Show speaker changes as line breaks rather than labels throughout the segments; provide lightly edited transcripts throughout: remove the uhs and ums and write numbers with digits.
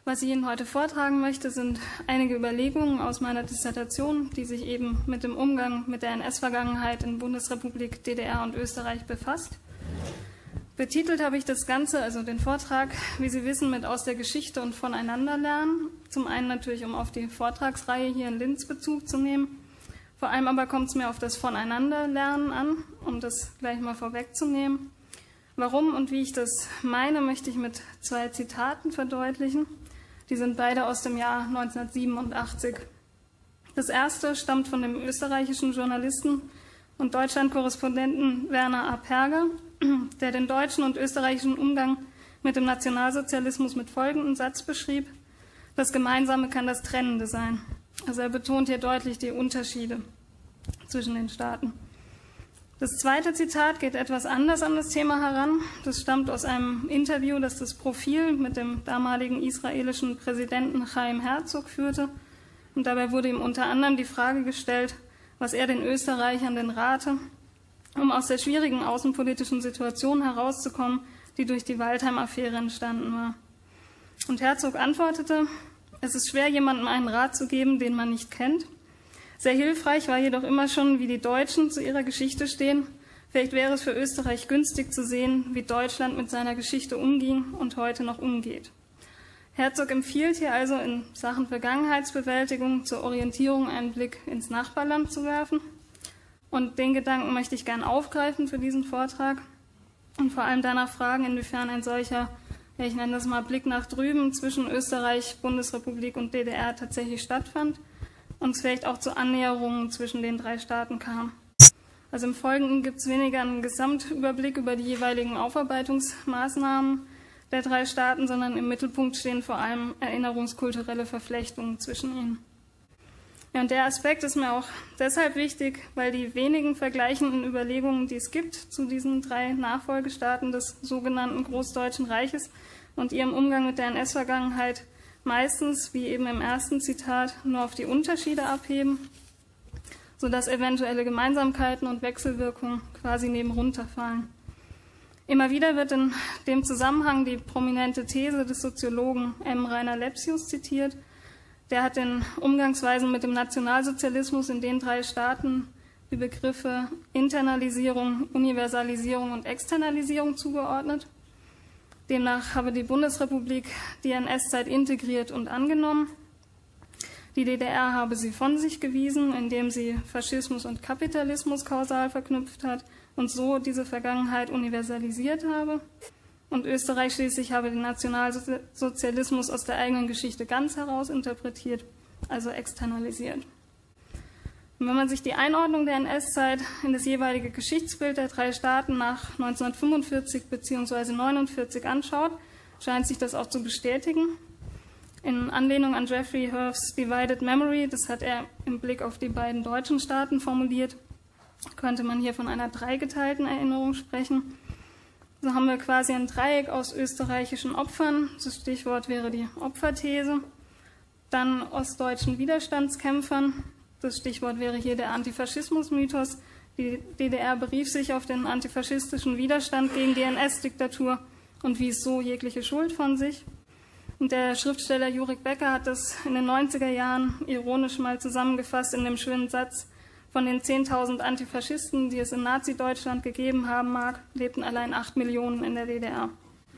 Was ich Ihnen heute vortragen möchte, sind einige Überlegungen aus meiner Dissertation, die sich eben mit dem Umgang mit der NS-Vergangenheit in Bundesrepublik, DDR und Österreich befasst. Betitelt habe ich das Ganze, also den Vortrag, wie Sie wissen, mit aus der Geschichte und voneinander lernen. Zum einen natürlich, um auf die Vortragsreihe hier in Linz Bezug zu nehmen. Vor allem aber kommt es mir auf das Voneinanderlernen an, um das gleich mal vorwegzunehmen. Warum und wie ich das meine, möchte ich mit 2 Zitaten verdeutlichen. Die sind beide aus dem Jahr 1987. Das erste stammt von dem österreichischen Journalisten und Deutschland-Korrespondenten Werner A. Perger, der den deutschen und österreichischen Umgang mit dem Nationalsozialismus mit folgendem Satz beschrieb: Das Gemeinsame kann das Trennende sein. Also er betont hier deutlich die Unterschiede zwischen den Staaten. Das zweite Zitat geht etwas anders an das Thema heran. Das stammt aus einem Interview, das das Profil mit dem damaligen israelischen Präsidenten Chaim Herzog führte. Und dabei wurde ihm unter anderem die Frage gestellt, was er den Österreichern denn rate, um aus der schwierigen außenpolitischen Situation herauszukommen, die durch die Waldheim-Affäre entstanden war. Und Herzog antwortete: Es ist schwer, jemandem einen Rat zu geben, den man nicht kennt. Sehr hilfreich war jedoch immer schon, wie die Deutschen zu ihrer Geschichte stehen. Vielleicht wäre es für Österreich günstig zu sehen, wie Deutschland mit seiner Geschichte umging und heute noch umgeht. Herzog empfiehlt hier also in Sachen Vergangenheitsbewältigung zur Orientierung einen Blick ins Nachbarland zu werfen. Und den Gedanken möchte ich gern aufgreifen für diesen Vortrag und vor allem danach fragen, inwiefern ein solcher, ja, ich nenne das mal Blick nach drüben zwischen Österreich, Bundesrepublik und DDR tatsächlich stattfand und es vielleicht auch zu Annäherungen zwischen den 3 Staaten kam. Also im Folgenden gibt es weniger einen Gesamtüberblick über die jeweiligen Aufarbeitungsmaßnahmen der 3 Staaten, sondern im Mittelpunkt stehen vor allem erinnerungskulturelle Verflechtungen zwischen ihnen. Ja, und der Aspekt ist mir auch deshalb wichtig, weil die wenigen vergleichenden Überlegungen, die es gibt zu diesen 3 Nachfolgestaaten des sogenannten Großdeutschen Reiches und ihrem Umgang mit der NS-Vergangenheit, meistens, wie eben im ersten Zitat, nur auf die Unterschiede abheben, sodass eventuelle Gemeinsamkeiten und Wechselwirkungen quasi nebenrunterfallen. Immer wieder wird in dem Zusammenhang die prominente These des Soziologen M. Rainer Lepsius zitiert. Der hat den Umgangsweisen mit dem Nationalsozialismus in den 3 Staaten die Begriffe Internalisierung, Universalisierung und Externalisierung zugeordnet. Demnach habe die Bundesrepublik die NS-Zeit integriert und angenommen. Die DDR habe sie von sich gewiesen, indem sie Faschismus und Kapitalismus kausal verknüpft hat und so diese Vergangenheit universalisiert habe. Und Österreich schließlich habe den Nationalsozialismus aus der eigenen Geschichte ganz heraus interpretiert, also externalisiert. Und wenn man sich die Einordnung der NS-Zeit in das jeweilige Geschichtsbild der 3 Staaten nach 1945 bzw. 1949 anschaut, scheint sich das auch zu bestätigen. In Anlehnung an Jeffrey Herfs Divided Memory, das hat er im Blick auf die beiden deutschen Staaten formuliert, könnte man hier von einer dreigeteilten Erinnerung sprechen. So haben wir quasi ein Dreieck aus österreichischen Opfern, das Stichwort wäre die Opferthese, dann ostdeutschen Widerstandskämpfern, das Stichwort wäre hier der Antifaschismus-Mythos. Die DDR berief sich auf den antifaschistischen Widerstand gegen die NS-Diktatur und wies so jegliche Schuld von sich. Und der Schriftsteller Jurek Becker hat das in den 90er Jahren ironisch mal zusammengefasst in dem schönen Satz: Von den 10.000 Antifaschisten, die es in Nazi-Deutschland gegeben haben mag, lebten allein 8 Millionen in der DDR.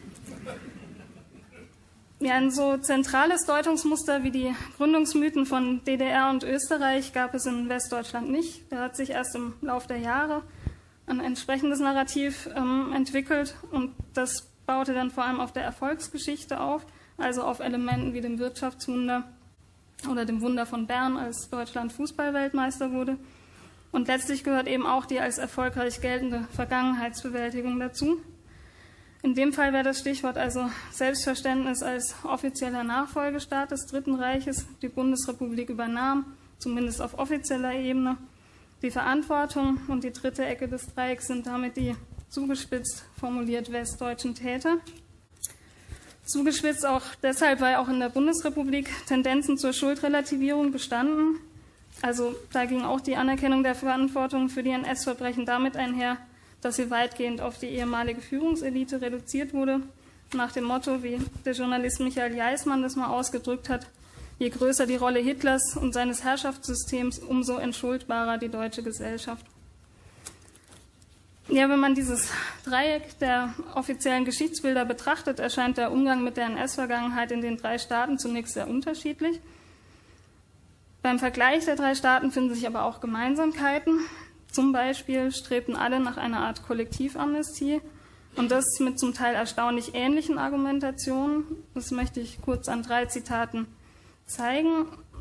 Ja, ein so zentrales Deutungsmuster wie die Gründungsmythen von DDR und Österreich gab es in Westdeutschland nicht. Da hat sich erst im Laufe der Jahre ein entsprechendes Narrativ entwickelt und das baute dann vor allem auf der Erfolgsgeschichte auf, also auf Elementen wie dem Wirtschaftswunder oder dem Wunder von Bern, als Deutschland Fußballweltmeister wurde. Und letztlich gehört eben auch die als erfolgreich geltende Vergangenheitsbewältigung dazu. In dem Fall wäre das Stichwort also Selbstverständnis als offizieller Nachfolgestaat des Dritten Reiches. Die Bundesrepublik übernahm, zumindest auf offizieller Ebene, die Verantwortung und die dritte Ecke des Dreiecks sind damit die zugespitzt formuliert westdeutschen Täter. Zugespitzt auch deshalb, weil auch in der Bundesrepublik Tendenzen zur Schuldrelativierung bestanden. Also da ging auch die Anerkennung der Verantwortung für die NS-Verbrechen damit einher, dass sie weitgehend auf die ehemalige Führungselite reduziert wurde nach dem Motto, wie der Journalist Michael Jeismann das mal ausgedrückt hat: Je größer die Rolle Hitlers und seines Herrschaftssystems, umso entschuldbarer die deutsche Gesellschaft. Ja, wenn man dieses Dreieck der offiziellen Geschichtsbilder betrachtet, erscheint der Umgang mit der NS-Vergangenheit in den 3 Staaten zunächst sehr unterschiedlich. Beim Vergleich der 3 Staaten finden sich aber auch Gemeinsamkeiten. Zum Beispiel strebten alle nach einer Art Kollektivamnestie, und das mit zum Teil erstaunlich ähnlichen Argumentationen. Das möchte ich kurz an 3 Zitaten zeigen.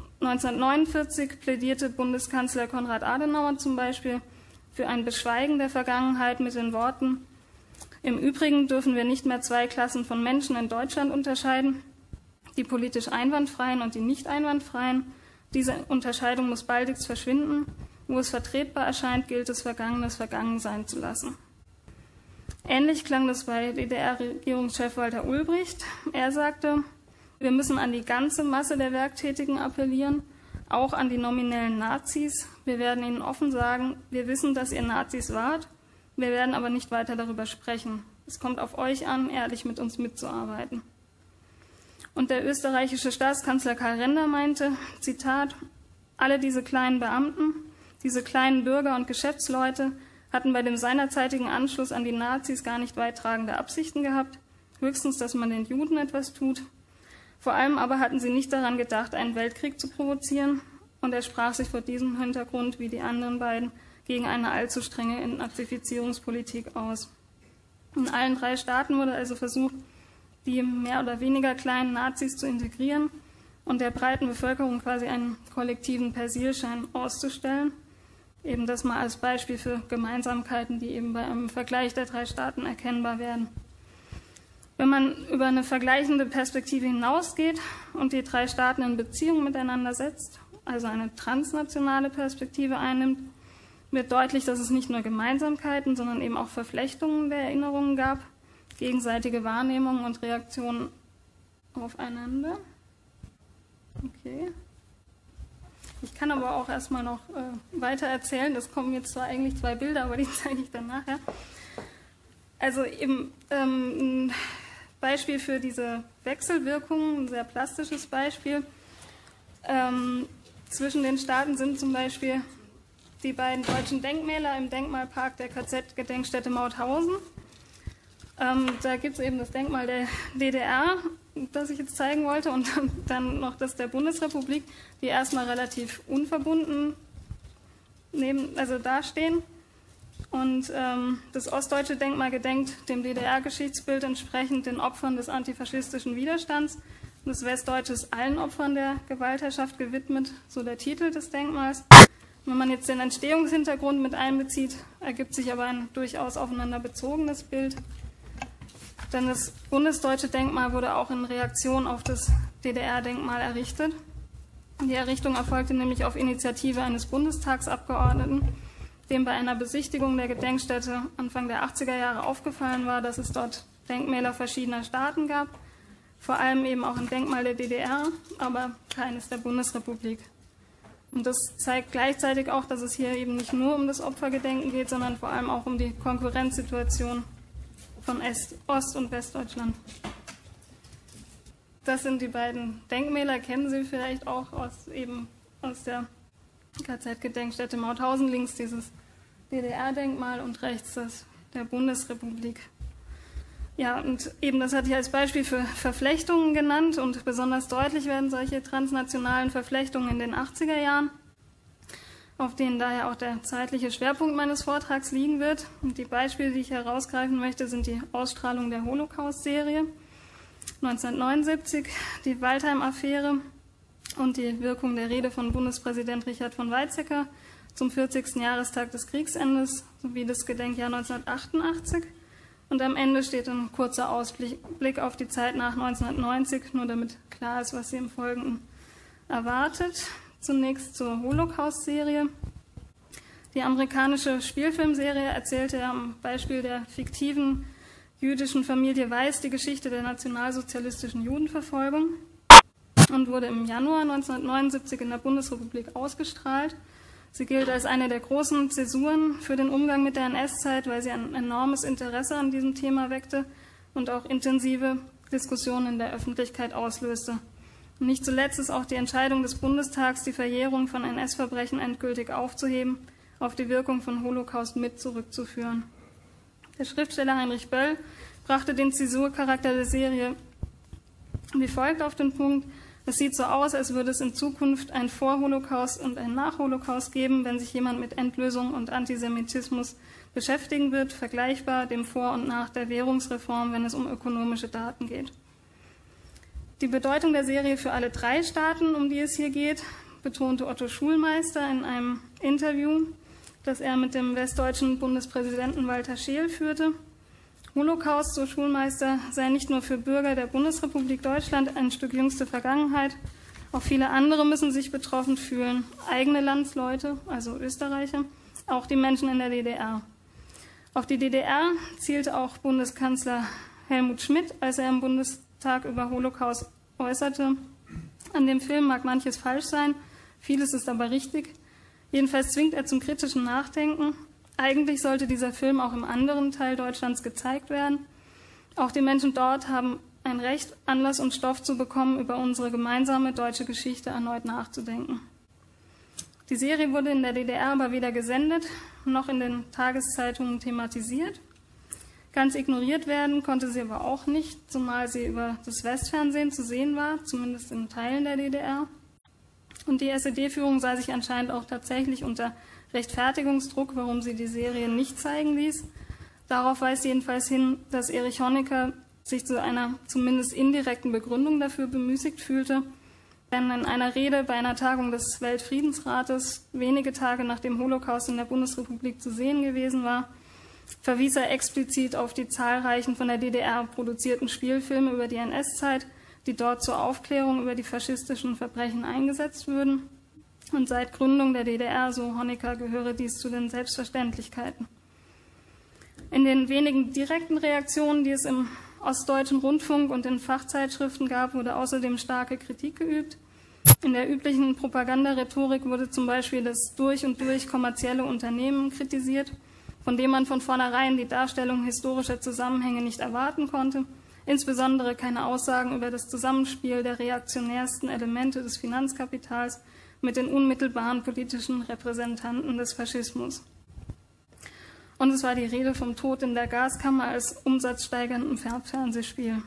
1949 plädierte Bundeskanzler Konrad Adenauer zum Beispiel für ein Beschweigen der Vergangenheit mit den Worten: Im Übrigen dürfen wir nicht mehr 2 Klassen von Menschen in Deutschland unterscheiden, die politisch Einwandfreien und die nicht Einwandfreien. Diese Unterscheidung muss baldigst verschwinden. Wo es vertretbar erscheint, gilt es, Vergangenes vergangen sein zu lassen. Ähnlich klang das bei DDR-Regierungschef Walter Ulbricht. Er sagte: Wir müssen an die ganze Masse der Werktätigen appellieren, auch an die nominellen Nazis. Wir werden ihnen offen sagen: Wir wissen, dass ihr Nazis wart, wir werden aber nicht weiter darüber sprechen. Es kommt auf euch an, ehrlich mit uns mitzuarbeiten. Und der österreichische Staatskanzler Karl Renner meinte, Zitat: Alle diese kleinen Beamten, diese kleinen Bürger und Geschäftsleute hatten bei dem seinerzeitigen Anschluss an die Nazis gar nicht weittragende Absichten gehabt, höchstens, dass man den Juden etwas tut. Vor allem aber hatten sie nicht daran gedacht, einen Weltkrieg zu provozieren, und er sprach sich vor diesem Hintergrund, wie die anderen beiden, gegen eine allzu strenge Entnazifizierungspolitik aus. In allen 3 Staaten wurde also versucht, die mehr oder weniger kleinen Nazis zu integrieren und der breiten Bevölkerung quasi einen kollektiven Persilschein auszustellen. Eben das mal als Beispiel für Gemeinsamkeiten, die eben bei einem Vergleich der 3 Staaten erkennbar werden. Wenn man über eine vergleichende Perspektive hinausgeht und die 3 Staaten in Beziehung miteinander setzt, also eine transnationale Perspektive einnimmt, wird deutlich, dass es nicht nur Gemeinsamkeiten, sondern eben auch Verflechtungen der Erinnerungen gab, gegenseitige Wahrnehmungen und Reaktionen aufeinander. Okay. Ich kann aber auch erstmal noch weiter erzählen. Das kommen jetzt zwar eigentlich 2 Bilder, aber die zeige ich dann nachher. Also eben ein Beispiel für diese Wechselwirkungen, ein sehr plastisches Beispiel. Zwischen den Staaten sind zum Beispiel die beiden deutschen Denkmäler im Denkmalpark der KZ-Gedenkstätte Mauthausen. Da gibt es eben das Denkmal der DDR, das ich jetzt zeigen wollte, und dann noch das der Bundesrepublik, die erstmal relativ unverbunden dastehen. Und das ostdeutsche Denkmal gedenkt dem DDR-Geschichtsbild entsprechend den Opfern des antifaschistischen Widerstands. Das westdeutsche ist allen Opfern der Gewaltherrschaft gewidmet, so der Titel des Denkmals. Wenn man jetzt den Entstehungshintergrund mit einbezieht, ergibt sich aber ein durchaus aufeinander bezogenes Bild. Denn das bundesdeutsche Denkmal wurde auch in Reaktion auf das DDR-Denkmal errichtet. Die Errichtung erfolgte nämlich auf Initiative eines Bundestagsabgeordneten, dem bei einer Besichtigung der Gedenkstätte Anfang der 80er Jahre aufgefallen war, dass es dort Denkmäler verschiedener Staaten gab, vor allem eben auch ein Denkmal der DDR, aber keines der Bundesrepublik. Und das zeigt gleichzeitig auch, dass es hier eben nicht nur um das Opfergedenken geht, sondern vor allem auch um die Konkurrenzsituation von Ost- und Westdeutschland. Das sind die beiden Denkmäler, kennen Sie vielleicht auch aus der KZ-Gedenkstätte Mauthausen, links dieses DDR-Denkmal und rechts das der Bundesrepublik. Ja, und eben das hatte ich als Beispiel für Verflechtungen genannt, und besonders deutlich werden solche transnationalen Verflechtungen in den 80er Jahren, auf denen daher auch der zeitliche Schwerpunkt meines Vortrags liegen wird. Und die Beispiele, die ich herausgreifen möchte, sind die Ausstrahlung der Holocaust-Serie 1979, die Waldheim-Affäre und die Wirkung der Rede von Bundespräsident Richard von Weizsäcker zum 40. Jahrestag des Kriegsendes sowie das Gedenkjahr 1988. Und am Ende steht ein kurzer Ausblick auf die Zeit nach 1990, nur damit klar ist, was Sie im Folgenden erwartet. Zunächst zur Holocaust-Serie. Die amerikanische Spielfilmserie erzählte am Beispiel der fiktiven jüdischen Familie Weiß die Geschichte der nationalsozialistischen Judenverfolgung und wurde im Januar 1979 in der Bundesrepublik ausgestrahlt. Sie gilt als eine der großen Zäsuren für den Umgang mit der NS-Zeit, weil sie ein enormes Interesse an diesem Thema weckte und auch intensive Diskussionen in der Öffentlichkeit auslöste. Und nicht zuletzt ist auch die Entscheidung des Bundestags, die Verjährung von NS-Verbrechen endgültig aufzuheben, auf die Wirkung von Holocaust mit zurückzuführen. Der Schriftsteller Heinrich Böll brachte den Zäsurcharakter der Serie wie folgt auf den Punkt: Es sieht so aus, als würde es in Zukunft ein Vor-Holocaust und ein Nach-Holocaust geben, wenn sich jemand mit Endlösung und Antisemitismus beschäftigen wird, vergleichbar dem Vor und Nach der Währungsreform, wenn es um ökonomische Daten geht. Die Bedeutung der Serie für alle 3 Staaten, um die es hier geht, betonte Otto Schulmeister in einem Interview, das er mit dem westdeutschen Bundespräsidenten Walter Scheel führte. Holocaust, so Schulmeister, sei nicht nur für Bürger der Bundesrepublik Deutschland ein Stück jüngste Vergangenheit, auch viele andere müssen sich betroffen fühlen, eigene Landsleute, also Österreicher, auch die Menschen in der DDR. Auf die DDR zielte auch Bundeskanzler Helmut Schmidt, als er im Bundestag über Holocaust äußerte. An dem Film mag manches falsch sein, vieles ist aber richtig. Jedenfalls zwingt er zum kritischen Nachdenken. Eigentlich sollte dieser Film auch im anderen Teil Deutschlands gezeigt werden. Auch die Menschen dort haben ein Recht, Anlass und Stoff zu bekommen, über unsere gemeinsame deutsche Geschichte erneut nachzudenken. Die Serie wurde in der DDR aber weder gesendet, noch in den Tageszeitungen thematisiert. Ganz ignoriert werden konnte sie aber auch nicht, zumal sie über das Westfernsehen zu sehen war, zumindest in Teilen der DDR. Und die SED-Führung sah sich anscheinend auch tatsächlich unter Rechtfertigungsdruck, warum sie die Serie nicht zeigen ließ. Darauf weist jedenfalls hin, dass Erich Honecker sich zu einer zumindest indirekten Begründung dafür bemüßigt fühlte. Denn in einer Rede bei einer Tagung des Weltfriedensrates, wenige Tage nach dem Holocaust in der Bundesrepublik zu sehen gewesen war, verwies er explizit auf die zahlreichen von der DDR produzierten Spielfilme über die NS-Zeit, die dort zur Aufklärung über die faschistischen Verbrechen eingesetzt würden. Und seit Gründung der DDR, so Honecker, gehöre dies zu den Selbstverständlichkeiten. In den wenigen direkten Reaktionen, die es im Ostdeutschen Rundfunk und in Fachzeitschriften gab, wurde außerdem starke Kritik geübt. In der üblichen Propagandarhetorik wurde zum Beispiel das durch und durch kommerzielle Unternehmen kritisiert, von dem man von vornherein die Darstellung historischer Zusammenhänge nicht erwarten konnte, insbesondere keine Aussagen über das Zusammenspiel der reaktionärsten Elemente des Finanzkapitals mit den unmittelbaren politischen Repräsentanten des Faschismus. Und es war die Rede vom Tod in der Gaskammer als umsatzsteigerndem Fernsehspiel.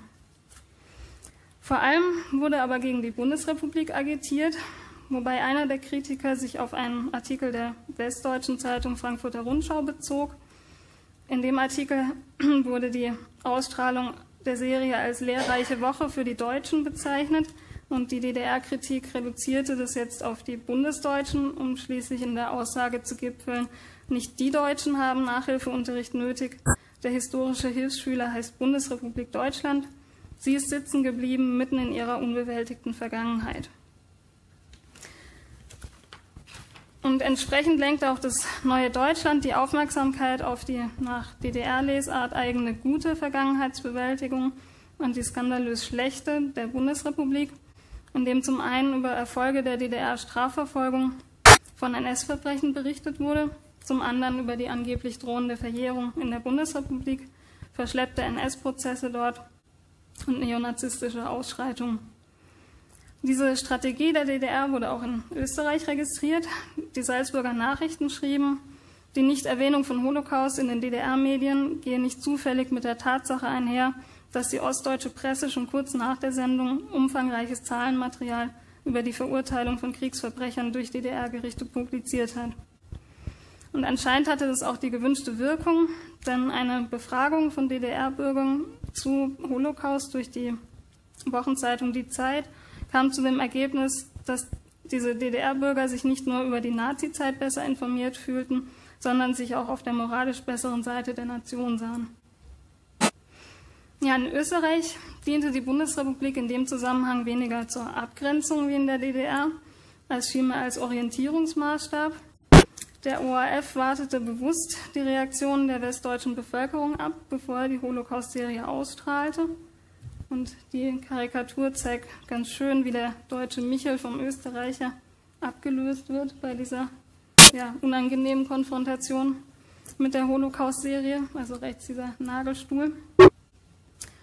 Vor allem wurde aber gegen die Bundesrepublik agitiert, wobei einer der Kritiker sich auf einen Artikel der Westdeutschen Zeitung Frankfurter Rundschau bezog. In dem Artikel wurde die Ausstrahlung der Serie als lehrreiche Woche für die Deutschen bezeichnet und die DDR-Kritik reduzierte das jetzt auf die Bundesdeutschen, um schließlich in der Aussage zu gipfeln: Nicht die Deutschen haben Nachhilfeunterricht nötig, der historische Hilfsschüler heißt Bundesrepublik Deutschland, sie ist sitzen geblieben mitten in ihrer unbewältigten Vergangenheit. Und entsprechend lenkt auch das neue Deutschland die Aufmerksamkeit auf die nach DDR-Lesart eigene gute Vergangenheitsbewältigung und die skandalös schlechte der Bundesrepublik, indem zum einen über Erfolge der DDR-Strafverfolgung von NS-Verbrechen berichtet wurde, zum anderen über die angeblich drohende Verjährung in der Bundesrepublik, verschleppte NS-Prozesse dort und neonazistische Ausschreitungen. Diese Strategie der DDR wurde auch in Österreich registriert. Die Salzburger Nachrichten schrieben, die Nichterwähnung von Holocaust in den DDR-Medien gehe nicht zufällig mit der Tatsache einher, dass die ostdeutsche Presse schon kurz nach der Sendung umfangreiches Zahlenmaterial über die Verurteilung von Kriegsverbrechern durch DDR-Gerichte publiziert hat. Und anscheinend hatte das auch die gewünschte Wirkung, denn eine Befragung von DDR-Bürgern zu Holocaust durch die Wochenzeitung Die Zeit kam zu dem Ergebnis, dass diese DDR-Bürger sich nicht nur über die Nazi-Zeit besser informiert fühlten, sondern sich auch auf der moralisch besseren Seite der Nation sahen. Ja, in Österreich diente die Bundesrepublik in dem Zusammenhang weniger zur Abgrenzung wie in der DDR, als vielmehr als Orientierungsmaßstab. Der ORF wartete bewusst die Reaktionen der westdeutschen Bevölkerung ab, bevor er die Holocaust-Serie ausstrahlte. Und die Karikatur zeigt ganz schön, wie der deutsche Michel vom Österreicher abgelöst wird bei dieser unangenehmen Konfrontation mit der Holocaust-Serie, also rechts dieser Nagelstuhl.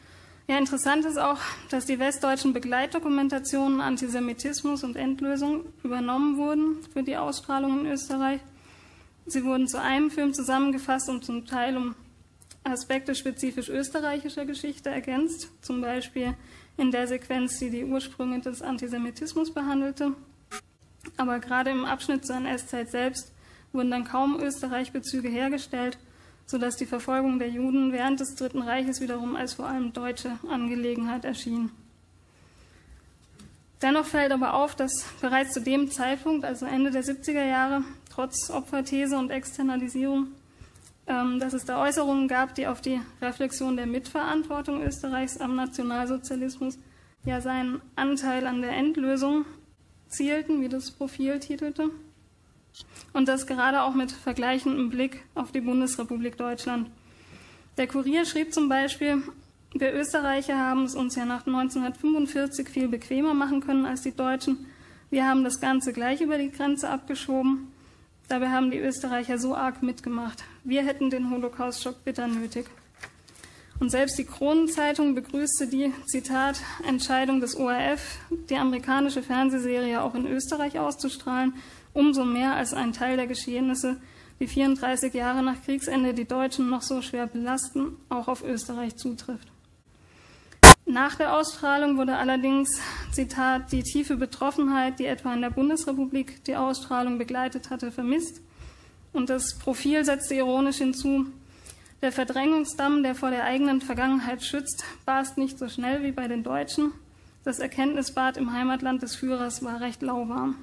Ja, interessant ist auch, dass die westdeutschen Begleitdokumentationen Antisemitismus und Endlösung übernommen wurden für die Ausstrahlung in Österreich. Sie wurden zu einem Film zusammengefasst und zum Teil um Aspekte spezifisch österreichischer Geschichte ergänzt, zum Beispiel in der Sequenz, die die Ursprünge des Antisemitismus behandelte. Aber gerade im Abschnitt zur NS-Zeit selbst wurden dann kaum Österreich-Bezüge hergestellt, sodass die Verfolgung der Juden während des Dritten Reiches wiederum als vor allem deutsche Angelegenheit erschien. Dennoch fällt aber auf, dass bereits zu dem Zeitpunkt, also Ende der 70er Jahre, trotz Opferthese und Externalisierung, dass es da Äußerungen gab, die auf die Reflexion der Mitverantwortung Österreichs am Nationalsozialismus, ja seinen Anteil an der Endlösung zielten, wie das Profil titelte. Und das gerade auch mit vergleichendem Blick auf die Bundesrepublik Deutschland. Der Kurier schrieb zum Beispiel, wir Österreicher haben es uns ja nach 1945 viel bequemer machen können als die Deutschen. Wir haben das Ganze gleich über die Grenze abgeschoben. Dabei haben die Österreicher so arg mitgemacht. Wir hätten den Holocaust-Schock bitter nötig. Und selbst die Kronenzeitung begrüßte die, Zitat, Entscheidung des ORF, die amerikanische Fernsehserie auch in Österreich auszustrahlen, umso mehr als ein Teil der Geschehnisse, die 34 Jahre nach Kriegsende die Deutschen noch so schwer belasten, auch auf Österreich zutrifft. Nach der Ausstrahlung wurde allerdings, Zitat, die tiefe Betroffenheit, die etwa in der Bundesrepublik die Ausstrahlung begleitet hatte, vermisst. Und das Profil setzte ironisch hinzu, der Verdrängungsdamm, der vor der eigenen Vergangenheit schützt, barst nicht so schnell wie bei den Deutschen. Das Erkenntnisbad im Heimatland des Führers war recht lauwarm.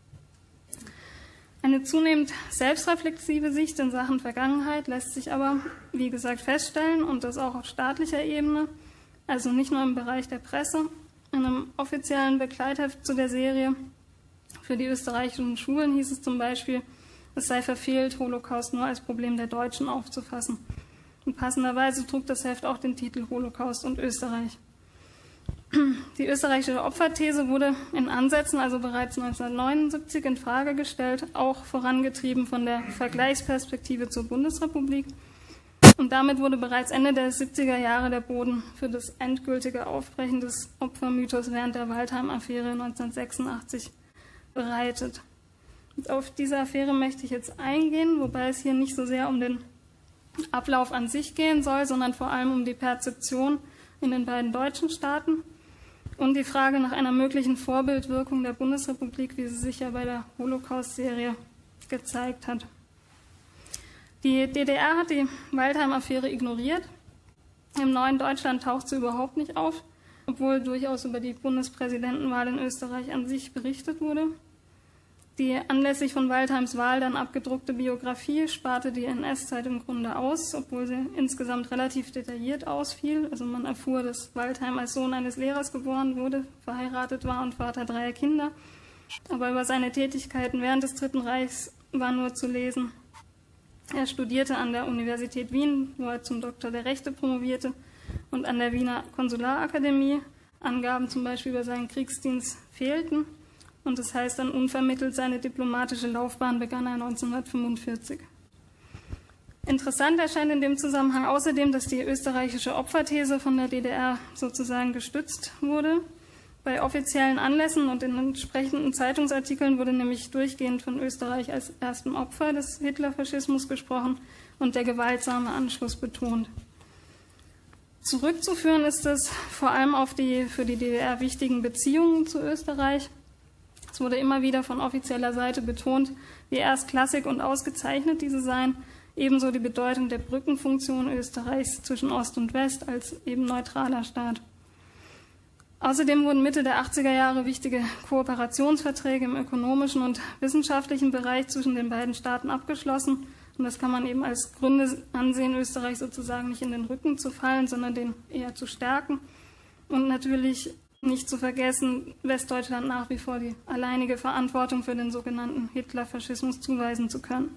Eine zunehmend selbstreflexive Sicht in Sachen Vergangenheit lässt sich aber, wie gesagt, feststellen und das auch auf staatlicher Ebene, also nicht nur im Bereich der Presse. In einem offiziellen Begleitheft zu der Serie für die österreichischen Schulen hieß es zum Beispiel, es sei verfehlt, Holocaust nur als Problem der Deutschen aufzufassen. Und passenderweise trug das Heft auch den Titel Holocaust und Österreich. Die österreichische Opferthese wurde in Ansätzen, also bereits 1979, in Frage gestellt, auch vorangetrieben von der Vergleichsperspektive zur Bundesrepublik. Und damit wurde bereits Ende der 70er Jahre der Boden für das endgültige Aufbrechen des Opfermythos während der Waldheim-Affäre 1986 bereitet. Und auf diese Affäre möchte ich jetzt eingehen, wobei es hier nicht so sehr um den Ablauf an sich gehen soll, sondern vor allem um die Perzeption in den beiden deutschen Staaten und die Frage nach einer möglichen Vorbildwirkung der Bundesrepublik, wie sie sich ja bei der Holocaust-Serie gezeigt hat. Die DDR hat die Waldheim-Affäre ignoriert. Im neuen Deutschland taucht sie überhaupt nicht auf, obwohl durchaus über die Bundespräsidentenwahl in Österreich an sich berichtet wurde. Die anlässlich von Waldheims Wahl dann abgedruckte Biografie sparte die NS-Zeit im Grunde aus, obwohl sie insgesamt relativ detailliert ausfiel. Also man erfuhr, dass Waldheim als Sohn eines Lehrers geboren wurde, verheiratet war und Vater 3 Kinder. Aber über seine Tätigkeiten während des Dritten Reichs war nur zu lesen. Er studierte an der Universität Wien, wo er zum Doktor der Rechte promovierte, und an der Wiener Konsularakademie. Angaben zum Beispiel über seinen Kriegsdienst fehlten. Und das heißt dann unvermittelt, seine diplomatische Laufbahn begann er 1945. Interessant erscheint in dem Zusammenhang außerdem, dass die österreichische Opferthese von der DDR sozusagen gestützt wurde. Bei offiziellen Anlässen und in entsprechenden Zeitungsartikeln wurde nämlich durchgehend von Österreich als erstem Opfer des Hitlerfaschismus gesprochen und der gewaltsame Anschluss betont. Zurückzuführen ist es vor allem auf die für die DDR wichtigen Beziehungen zu Österreich. Es wurde immer wieder von offizieller Seite betont, wie erstklassig und ausgezeichnet diese seien, ebenso die Bedeutung der Brückenfunktion Österreichs zwischen Ost und West als eben neutraler Staat. Außerdem wurden Mitte der 80er Jahre wichtige Kooperationsverträge im ökonomischen und wissenschaftlichen Bereich zwischen den beiden Staaten abgeschlossen. Und das kann man eben als Gründe ansehen, Österreich sozusagen nicht in den Rücken zu fallen, sondern den eher zu stärken. Und natürlich nicht zu vergessen, Westdeutschland nach wie vor die alleinige Verantwortung für den sogenannten Hitlerfaschismus zuweisen zu können.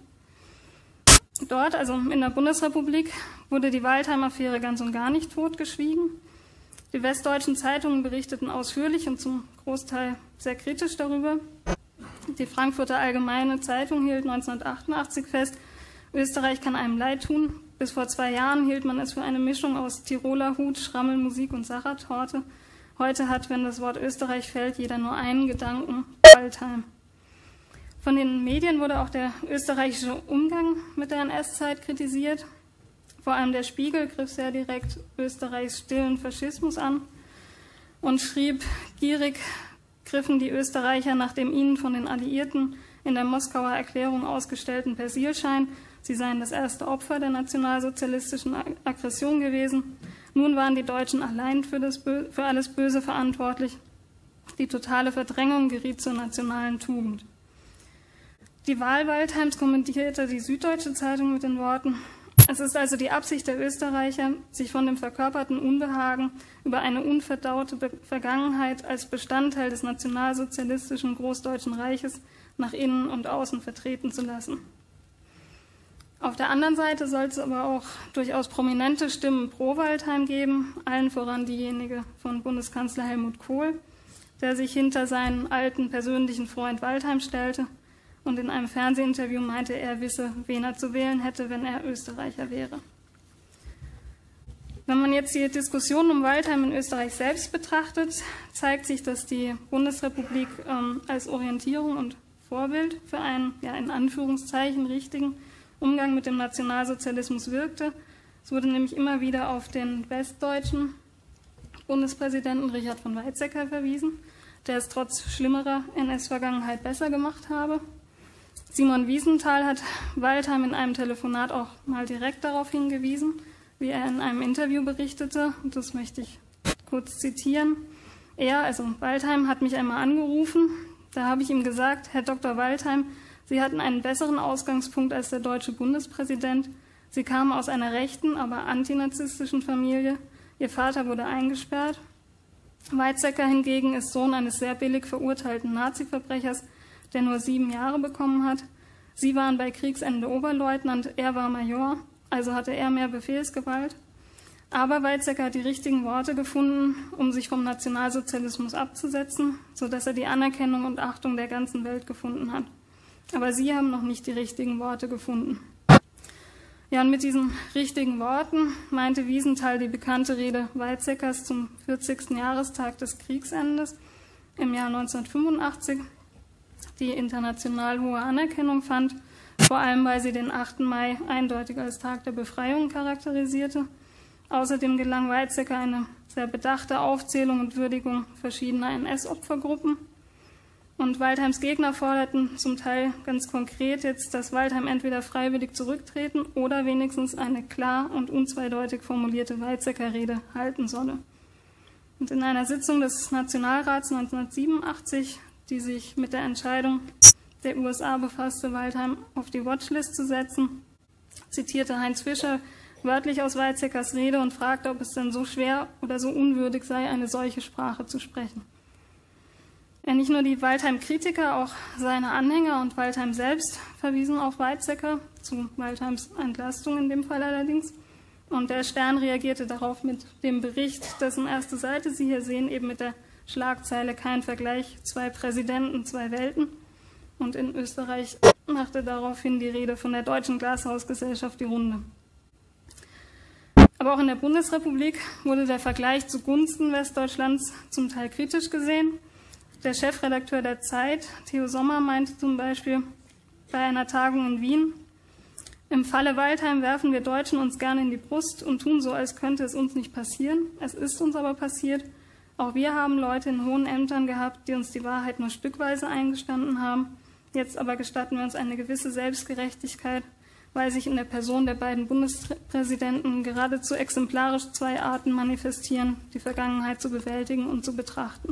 Dort, also in der Bundesrepublik, wurde die Waldheim-Affäre ganz und gar nicht totgeschwiegen. Die westdeutschen Zeitungen berichteten ausführlich und zum Großteil sehr kritisch darüber. Die Frankfurter Allgemeine Zeitung hielt 1988 fest, Österreich kann einem leid tun, Bis vor 2 Jahren hielt man es für eine Mischung aus Tiroler Hut, Schrammelmusik und Sachertorte. Heute hat, wenn das Wort Österreich fällt, jeder nur einen Gedanken: Waldheim. Von den Medien wurde auch der österreichische Umgang mit der NS-Zeit kritisiert. Vor allem der Spiegel griff sehr direkt Österreichs stillen Faschismus an und schrieb, gierig griffen die Österreicher nach dem ihnen von den Alliierten in der Moskauer Erklärung ausgestellten Persilschein, sie seien das erste Opfer der nationalsozialistischen Aggression gewesen. Nun waren die Deutschen allein für alles Böse verantwortlich. Die totale Verdrängung geriet zur nationalen Tugend. Die Wahl Waldheims kommentierte die Süddeutsche Zeitung mit den Worten: Es ist also die Absicht der Österreicher, sich von dem verkörperten Unbehagen über eine unverdaute Vergangenheit als Bestandteil des nationalsozialistischen Großdeutschen Reiches nach innen und außen vertreten zu lassen. Auf der anderen Seite soll es aber auch durchaus prominente Stimmen pro Waldheim geben, allen voran diejenige von Bundeskanzler Helmut Kohl, der sich hinter seinen alten persönlichen Freund Waldheim stellte und in einem Fernsehinterview meinte, er wisse, wen er zu wählen hätte, wenn er Österreicher wäre. Wenn man jetzt die Diskussion um Waldheim in Österreich selbst betrachtet, zeigt sich, dass die Bundesrepublik als Orientierung und Vorbild für einen, ja, in Anführungszeichen, richtigen Umgang mit dem Nationalsozialismus wirkte. Es wurde nämlich immer wieder auf den westdeutschen Bundespräsidenten Richard von Weizsäcker verwiesen, der es trotz schlimmerer NS-Vergangenheit besser gemacht habe. Simon Wiesenthal hat Waldheim in einem Telefonat auch mal direkt darauf hingewiesen, wie er in einem Interview berichtete, und das möchte ich kurz zitieren. Er, also Waldheim, hat mich einmal angerufen, da habe ich ihm gesagt: Herr Dr. Waldheim, Sie hatten einen besseren Ausgangspunkt als der deutsche Bundespräsident. Sie kamen aus einer rechten, aber antinazistischen Familie. Ihr Vater wurde eingesperrt. Weizsäcker hingegen ist Sohn eines sehr billig verurteilten Nazi-Verbrechers, der nur 7 Jahre bekommen hat. Sie waren bei Kriegsende Oberleutnant, er war Major, also hatte er mehr Befehlsgewalt. Aber Weizsäcker hat die richtigen Worte gefunden, um sich vom Nationalsozialismus abzusetzen, sodass er die Anerkennung und Achtung der ganzen Welt gefunden hat. Aber Sie haben noch nicht die richtigen Worte gefunden. Ja, und mit diesen richtigen Worten meinte Wiesenthal die bekannte Rede Weizsäckers zum 40. Jahrestag des Kriegsendes im Jahr 1985, die international hohe Anerkennung fand, vor allem weil sie den 8. Mai eindeutig als Tag der Befreiung charakterisierte. Außerdem gelang Weizsäcker eine sehr bedachte Aufzählung und Würdigung verschiedener NS-Opfergruppen. Und Waldheims Gegner forderten zum Teil ganz konkret jetzt, dass Waldheim entweder freiwillig zurücktreten oder wenigstens eine klar und unzweideutig formulierte Weizsäcker-Rede halten solle. Und in einer Sitzung des Nationalrats 1987, die sich mit der Entscheidung der USA befasste, Waldheim auf die Watchlist zu setzen, zitierte Heinz Fischer wörtlich aus Weizsäckers Rede und fragte, ob es denn so schwer oder so unwürdig sei, eine solche Sprache zu sprechen. Ja, nicht nur die Waldheim-Kritiker, auch seine Anhänger und Waldheim selbst verwiesen auf Weizsäcker, zu Waldheims Entlastung in dem Fall allerdings. Und der Stern reagierte darauf mit dem Bericht, dessen erste Seite Sie hier sehen, eben mit der Schlagzeile "Kein Vergleich, 2 Präsidenten, 2 Welten". Und in Österreich machte daraufhin die Rede von der Deutschen Glashausgesellschaft die Runde. Aber auch in der Bundesrepublik wurde der Vergleich zugunsten Westdeutschlands zum Teil kritisch gesehen. Der Chefredakteur der Zeit, Theo Sommer, meinte zum Beispiel bei einer Tagung in Wien: Im Falle Waldheim werfen wir Deutschen uns gerne in die Brust und tun so, als könnte es uns nicht passieren. Es ist uns aber passiert. Auch wir haben Leute in hohen Ämtern gehabt, die uns die Wahrheit nur stückweise eingestanden haben. Jetzt aber gestatten wir uns eine gewisse Selbstgerechtigkeit, weil sich in der Person der beiden Bundespräsidenten geradezu exemplarisch 2 Arten manifestieren, die Vergangenheit zu bewältigen und zu betrachten.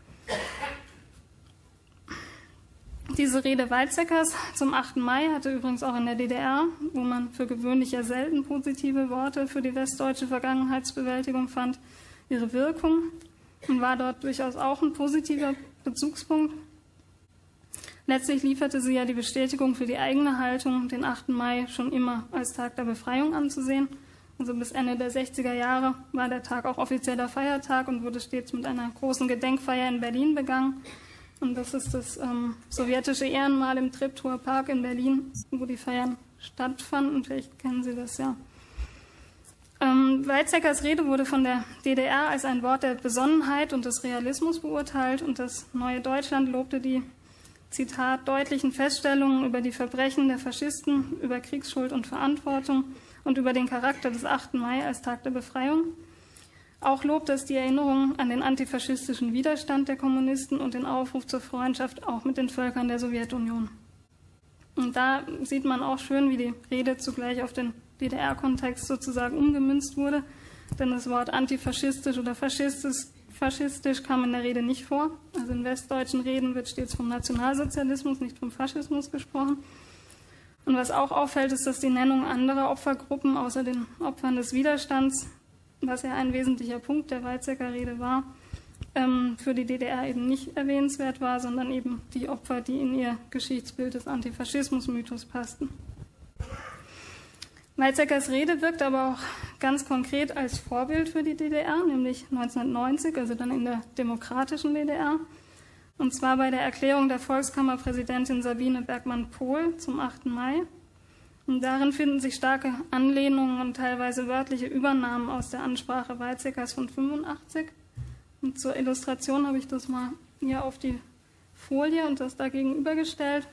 Diese Rede Weizsäckers zum 8. Mai hatte übrigens auch in der DDR, wo man für gewöhnlich ja selten positive Worte für die westdeutsche Vergangenheitsbewältigung fand, ihre Wirkung und war dort durchaus auch ein positiver Bezugspunkt. Letztlich lieferte sie ja die Bestätigung für die eigene Haltung, den 8. Mai schon immer als Tag der Befreiung anzusehen. Also bis Ende der 60er Jahre war der Tag auch offizieller Feiertag und wurde stets mit einer großen Gedenkfeier in Berlin begangen. Und das ist das sowjetische Ehrenmal im Treptower Park in Berlin, wo die Feiern stattfanden. Vielleicht kennen Sie das ja. Weizsäckers Rede wurde von der DDR als ein Wort der Besonnenheit und des Realismus beurteilt und das Neue Deutschland lobte die, Zitat, deutlichen Feststellungen über die Verbrechen der Faschisten, über Kriegsschuld und Verantwortung und über den Charakter des 8. Mai als Tag der Befreiung. Auch lobte es die Erinnerung an den antifaschistischen Widerstand der Kommunisten und den Aufruf zur Freundschaft auch mit den Völkern der Sowjetunion. Und da sieht man auch schön, wie die Rede zugleich auf den DDR-Kontext sozusagen umgemünzt wurde, denn das Wort antifaschistisch oder faschistisch kam in der Rede nicht vor. Also in westdeutschen Reden wird stets vom Nationalsozialismus, nicht vom Faschismus gesprochen. Und was auch auffällt, ist, dass die Nennung anderer Opfergruppen außer den Opfern des Widerstands, was ja ein wesentlicher Punkt der Weizsäcker Rede war, für die DDR eben nicht erwähnenswert war, sondern eben die Opfer, die in ihr Geschichtsbild des Antifaschismus-Mythos passten. Weizsäckers Rede wirkt aber auch ganz konkret als Vorbild für die DDR, nämlich 1990, also dann in der demokratischen DDR, und zwar bei der Erklärung der Volkskammerpräsidentin Sabine Bergmann-Pohl zum 8. Mai. Und darin finden sich starke Anlehnungen und teilweise wörtliche Übernahmen aus der Ansprache Weizsäckers von 85. Und zur Illustration habe ich das mal hier auf die Folie und das da gegenübergestellt.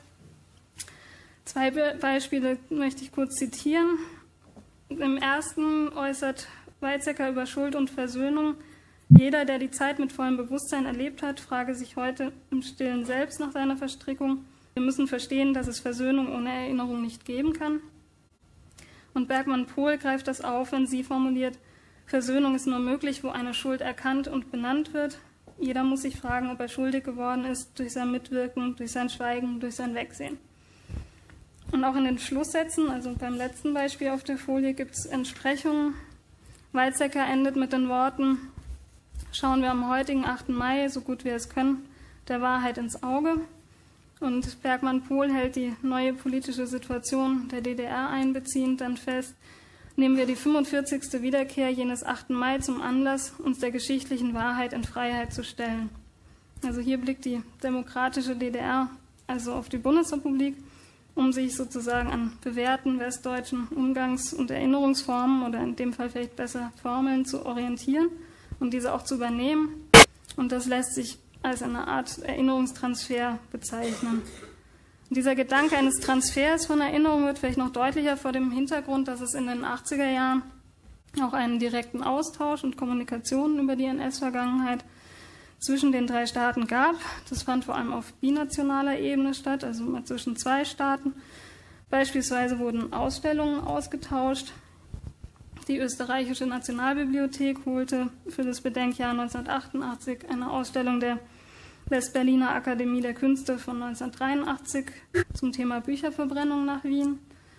2 Beispiele möchte ich kurz zitieren. Im ersten äußert Weizsäcker über Schuld und Versöhnung: Jeder, der die Zeit mit vollem Bewusstsein erlebt hat, frage sich heute im Stillen selbst nach seiner Verstrickung. Wir müssen verstehen, dass es Versöhnung ohne Erinnerung nicht geben kann. Und Bergmann-Pohl greift das auf, wenn sie formuliert: Versöhnung ist nur möglich, wo eine Schuld erkannt und benannt wird. Jeder muss sich fragen, ob er schuldig geworden ist durch sein Mitwirken, durch sein Schweigen, durch sein Wegsehen. Und auch in den Schlusssätzen, also beim letzten Beispiel auf der Folie, gibt es Entsprechungen. Weizsäcker endet mit den Worten: Schauen wir am heutigen 8. Mai, so gut wir es können, der Wahrheit ins Auge. Und Bergmann-Pohl hält die neue politische Situation der DDR einbeziehend dann fest: Nehmen wir die 45. Wiederkehr jenes 8. Mai zum Anlass, uns der geschichtlichen Wahrheit in Freiheit zu stellen. Also hier blickt die demokratische DDR also auf die Bundesrepublik, um sich sozusagen an bewährten westdeutschen Umgangs- und Erinnerungsformen oder in dem Fall vielleicht besser Formeln zu orientieren und diese auch zu übernehmen. Und das lässt sich als eine Art Erinnerungstransfer bezeichnen. Und dieser Gedanke eines Transfers von Erinnerung wird vielleicht noch deutlicher vor dem Hintergrund, dass es in den 80er Jahren auch einen direkten Austausch und Kommunikation über die NS-Vergangenheit zwischen den 3 Staaten gab. Das fand vor allem auf binationaler Ebene statt, also mal zwischen 2 Staaten. Beispielsweise wurden Ausstellungen ausgetauscht. Die österreichische Nationalbibliothek holte für das Bedenkjahr 1988 eine Ausstellung der Westberliner Akademie der Künste von 1983 zum Thema Bücherverbrennung nach Wien.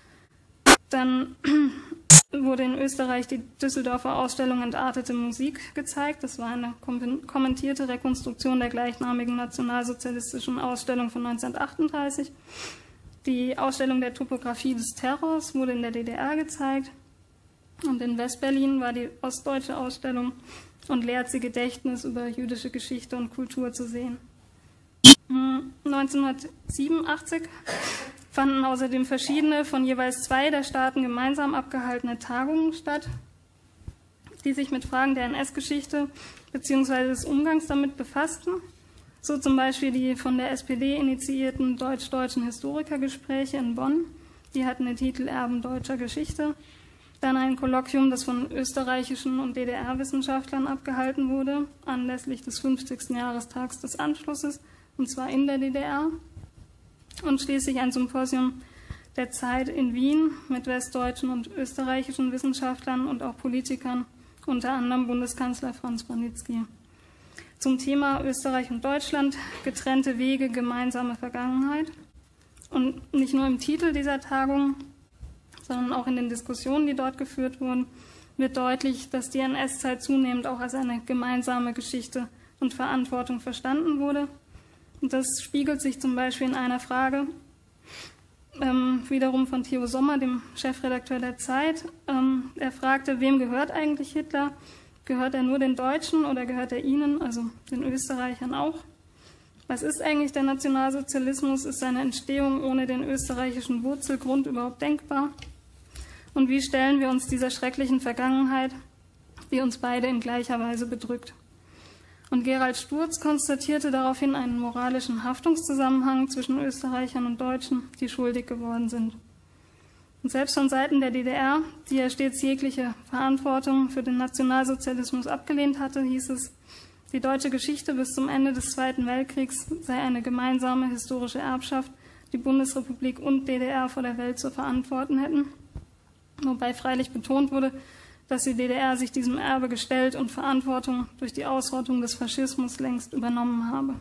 Dann wurde in Österreich die Düsseldorfer Ausstellung Entartete Musik gezeigt. Das war eine kommentierte Rekonstruktion der gleichnamigen nationalsozialistischen Ausstellung von 1938. Die Ausstellung der Topographie des Terrors wurde in der DDR gezeigt. Und in Westberlin war die ostdeutsche Ausstellung und lehrt sie Gedächtnis über jüdische Geschichte und Kultur zu sehen. 1987 fanden außerdem verschiedene von jeweils 2 der Staaten gemeinsam abgehaltene Tagungen statt, die sich mit Fragen der NS-Geschichte bzw. des Umgangs damit befassten. So zum Beispiel die von der SPD initiierten deutsch-deutschen Historikergespräche in Bonn. Die hatten den Titel Erben deutscher Geschichte. Dann ein Kolloquium, das von österreichischen und DDR-Wissenschaftlern abgehalten wurde, anlässlich des 50. Jahrestags des Anschlusses, und zwar in der DDR. Und schließlich ein Symposium der Zeit in Wien mit westdeutschen und österreichischen Wissenschaftlern und auch Politikern, unter anderem Bundeskanzler Franz Branitzky. Zum Thema Österreich und Deutschland, getrennte Wege, gemeinsame Vergangenheit. Und nicht nur im Titel dieser Tagung, sondern auch in den Diskussionen, die dort geführt wurden, wird deutlich, dass die NS-Zeit zunehmend auch als eine gemeinsame Geschichte und Verantwortung verstanden wurde. Und das spiegelt sich zum Beispiel in einer Frage, wiederum von Theo Sommer, dem Chefredakteur der Zeit. Er fragte, wem gehört eigentlich Hitler? Gehört er nur den Deutschen oder gehört er ihnen, also den Österreichern auch? Was ist eigentlich der Nationalsozialismus? Ist seine Entstehung ohne den österreichischen Wurzelgrund überhaupt denkbar? Und wie stellen wir uns dieser schrecklichen Vergangenheit, die uns beide in gleicher Weise bedrückt? Und Gerald Sturz konstatierte daraufhin einen moralischen Haftungszusammenhang zwischen Österreichern und Deutschen, die schuldig geworden sind. Und selbst von Seiten der DDR, die ja stets jegliche Verantwortung für den Nationalsozialismus abgelehnt hatte, hieß es, die deutsche Geschichte bis zum Ende des Zweiten Weltkriegs sei eine gemeinsame historische Erbschaft, die Bundesrepublik und DDR vor der Welt zu verantworten hätten. Wobei freilich betont wurde, dass die DDR sich diesem Erbe gestellt und Verantwortung durch die Ausrottung des Faschismus längst übernommen habe.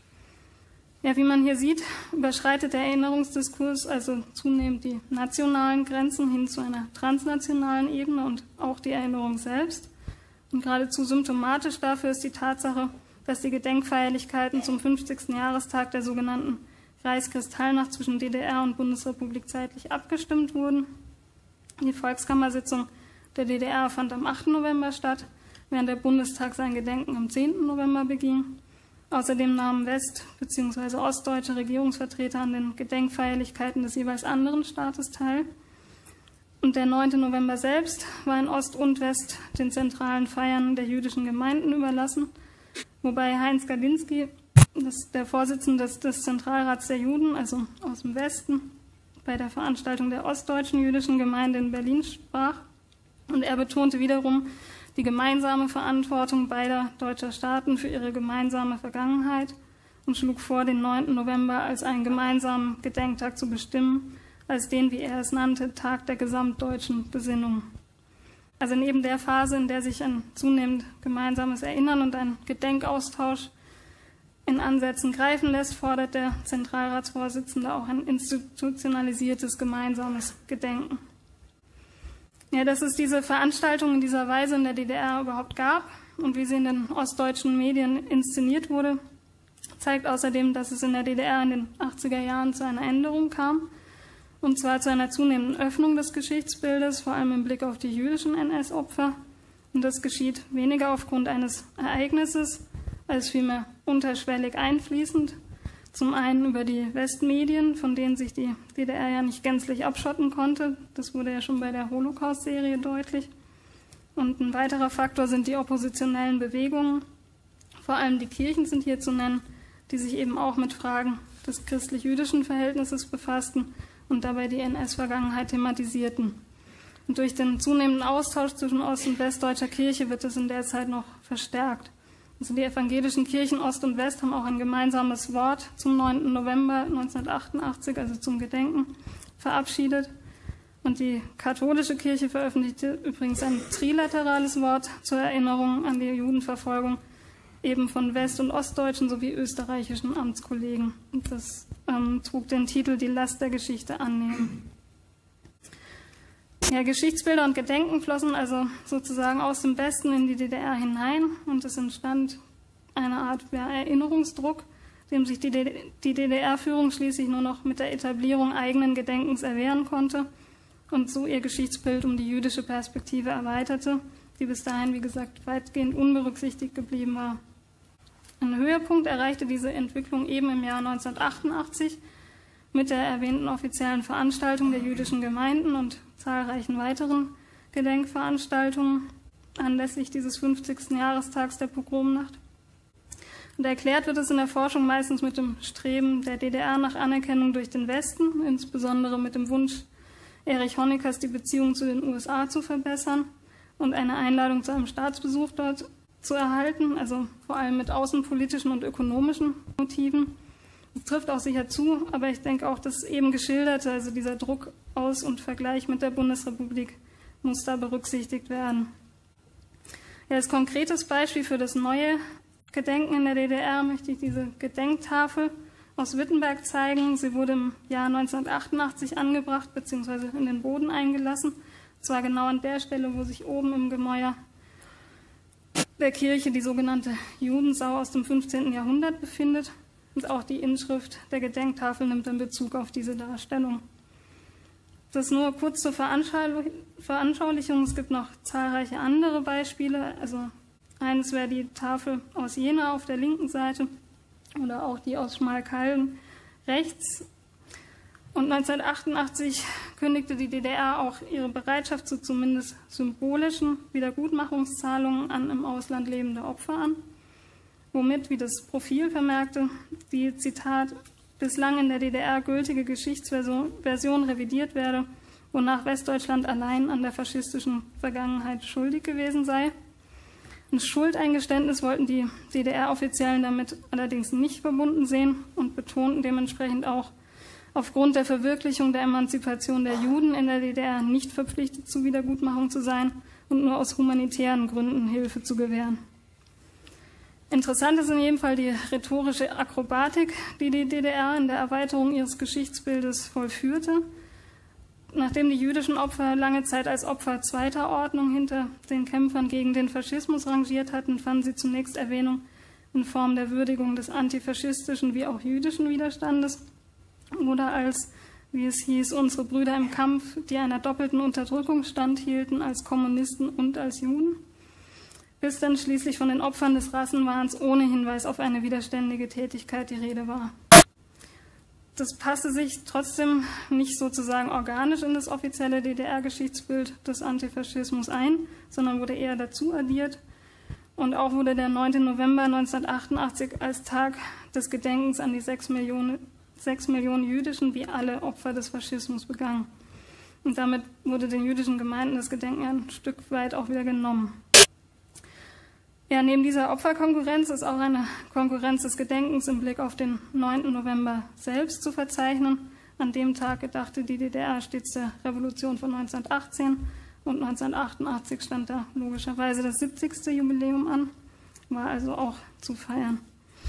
Ja, wie man hier sieht, überschreitet der Erinnerungsdiskurs also zunehmend die nationalen Grenzen hin zu einer transnationalen Ebene und auch die Erinnerung selbst. Und geradezu symptomatisch dafür ist die Tatsache, dass die Gedenkfeierlichkeiten zum 50. Jahrestag der sogenannten Reichskristallnacht zwischen DDR und Bundesrepublik zeitlich abgestimmt wurden. Die Volkskammersitzung der DDR fand am 8. November statt, während der Bundestag sein Gedenken am 10. November beging. Außerdem nahmen west- bzw. ostdeutsche Regierungsvertreter an den Gedenkfeierlichkeiten des jeweils anderen Staates teil. Und der 9. November selbst war in Ost und West den zentralen Feiern der jüdischen Gemeinden überlassen, wobei Heinz Gardinski, der Vorsitzende des Zentralrats der Juden, also aus dem Westen, bei der Veranstaltung der ostdeutschen jüdischen Gemeinde in Berlin sprach. Und er betonte wiederum die gemeinsame Verantwortung beider deutscher Staaten für ihre gemeinsame Vergangenheit und schlug vor, den 9. November als einen gemeinsamen Gedenktag zu bestimmen, als den, wie er es nannte, Tag der gesamtdeutschen Besinnung. Also neben der Phase, in der sich ein zunehmend gemeinsames Erinnern und ein Gedenkaustausch in Ansätzen greifen lässt, fordert der Zentralratsvorsitzende auch ein institutionalisiertes gemeinsames Gedenken. Ja, dass es diese Veranstaltung in dieser Weise in der DDR überhaupt gab und wie sie in den ostdeutschen Medien inszeniert wurde, zeigt außerdem, dass es in der DDR in den 80er Jahren zu einer Änderung kam, und zwar zu einer zunehmenden Öffnung des Geschichtsbildes, vor allem im Blick auf die jüdischen NS-Opfer. Und das geschieht weniger aufgrund eines Ereignisses, als vielmehr unterschwellig einfließend. Zum einen über die Westmedien, von denen sich die DDR ja nicht gänzlich abschotten konnte. Das wurde ja schon bei der Holocaust-Serie deutlich. Und ein weiterer Faktor sind die oppositionellen Bewegungen. Vor allem die Kirchen sind hier zu nennen, die sich eben auch mit Fragen des christlich-jüdischen Verhältnisses befassten und dabei die NS-Vergangenheit thematisierten. Und durch den zunehmenden Austausch zwischen Ost- und Westdeutscher Kirche wird es in der Zeit noch verstärkt. Also die evangelischen Kirchen Ost und West haben auch ein gemeinsames Wort zum 9. November 1988, also zum Gedenken, verabschiedet. Und die katholische Kirche veröffentlichte übrigens ein trilaterales Wort zur Erinnerung an die Judenverfolgung, eben von west- und ostdeutschen sowie österreichischen Amtskollegen. Und das trug den Titel Die Last der Geschichte annehmen. Ja, Geschichtsbilder und Gedenken flossen also sozusagen aus dem Westen in die DDR hinein und es entstand eine Art Erinnerungsdruck, dem sich die DDR-Führung schließlich nur noch mit der Etablierung eigenen Gedenkens erwehren konnte und so ihr Geschichtsbild um die jüdische Perspektive erweiterte, die bis dahin, wie gesagt, weitgehend unberücksichtigt geblieben war. Einen Höhepunkt erreichte diese Entwicklung eben im Jahr 1988 mit der erwähnten offiziellen Veranstaltung der jüdischen Gemeinden und zahlreichen weiteren Gedenkveranstaltungen anlässlich dieses 50. Jahrestags der Pogromnacht. Und erklärt wird es in der Forschung meistens mit dem Streben der DDR nach Anerkennung durch den Westen, insbesondere mit dem Wunsch Erich Honeckers, die Beziehung zu den USA zu verbessern und eine Einladung zu einem Staatsbesuch dort zu erhalten, also vor allem mit außenpolitischen und ökonomischen Motiven. Das trifft auch sicher zu, aber ich denke auch, das eben Geschilderte, also dieser Druck aus und Vergleich mit der Bundesrepublik, muss da berücksichtigt werden. Ja, als konkretes Beispiel für das neue Gedenken in der DDR möchte ich diese Gedenktafel aus Wittenberg zeigen. Sie wurde im Jahr 1988 angebracht bzw. in den Boden eingelassen. Und zwar genau an der Stelle, wo sich oben im Gemäuer der Kirche die sogenannte Judensau aus dem 15. Jahrhundert befindet. Und auch die Inschrift der Gedenktafel nimmt dann Bezug auf diese Darstellung. Das nur kurz zur Veranschaulichung. Es gibt noch zahlreiche andere Beispiele. Also eines wäre die Tafel aus Jena auf der linken Seite oder auch die aus Schmalkalden rechts. Und 1988 kündigte die DDR auch ihre Bereitschaft zu zumindest symbolischen Wiedergutmachungszahlungen an im Ausland lebende Opfer an, womit, wie das Profil vermerkte, die, Zitat, bislang in der DDR gültige Geschichtsversion revidiert werde, wonach Westdeutschland allein an der faschistischen Vergangenheit schuldig gewesen sei. Ein Schuldeingeständnis wollten die DDR-Offiziellen damit allerdings nicht verbunden sehen und betonten dementsprechend auch, aufgrund der Verwirklichung der Emanzipation der Juden in der DDR nicht verpflichtet zur Wiedergutmachung zu sein und nur aus humanitären Gründen Hilfe zu gewähren. Interessant ist in jedem Fall die rhetorische Akrobatik, die die DDR in der Erweiterung ihres Geschichtsbildes vollführte. Nachdem die jüdischen Opfer lange Zeit als Opfer zweiter Ordnung hinter den Kämpfern gegen den Faschismus rangiert hatten, fanden sie zunächst Erwähnung in Form der Würdigung des antifaschistischen wie auch jüdischen Widerstandes oder als, wie es hieß, unsere Brüder im Kampf, die einer doppelten Unterdrückung standhielten, als Kommunisten und als Juden, bis dann schließlich von den Opfern des Rassenwahns ohne Hinweis auf eine widerständige Tätigkeit die Rede war. Das passte sich trotzdem nicht sozusagen organisch in das offizielle DDR-Geschichtsbild des Antifaschismus ein, sondern wurde eher dazu addiert. Und auch wurde der 9. November 1988 als Tag des Gedenkens an die 6 Millionen jüdischen wie alle Opfer des Faschismus begangen. Und damit wurde den jüdischen Gemeinden das Gedenken ein Stück weit auch wieder genommen. Ja, neben dieser Opferkonkurrenz ist auch eine Konkurrenz des Gedenkens im Blick auf den 9. November selbst zu verzeichnen. An dem Tag gedachte die DDR stets der Revolution von 1918 und 1988 stand da logischerweise das 70. Jubiläum an, war also auch zu feiern.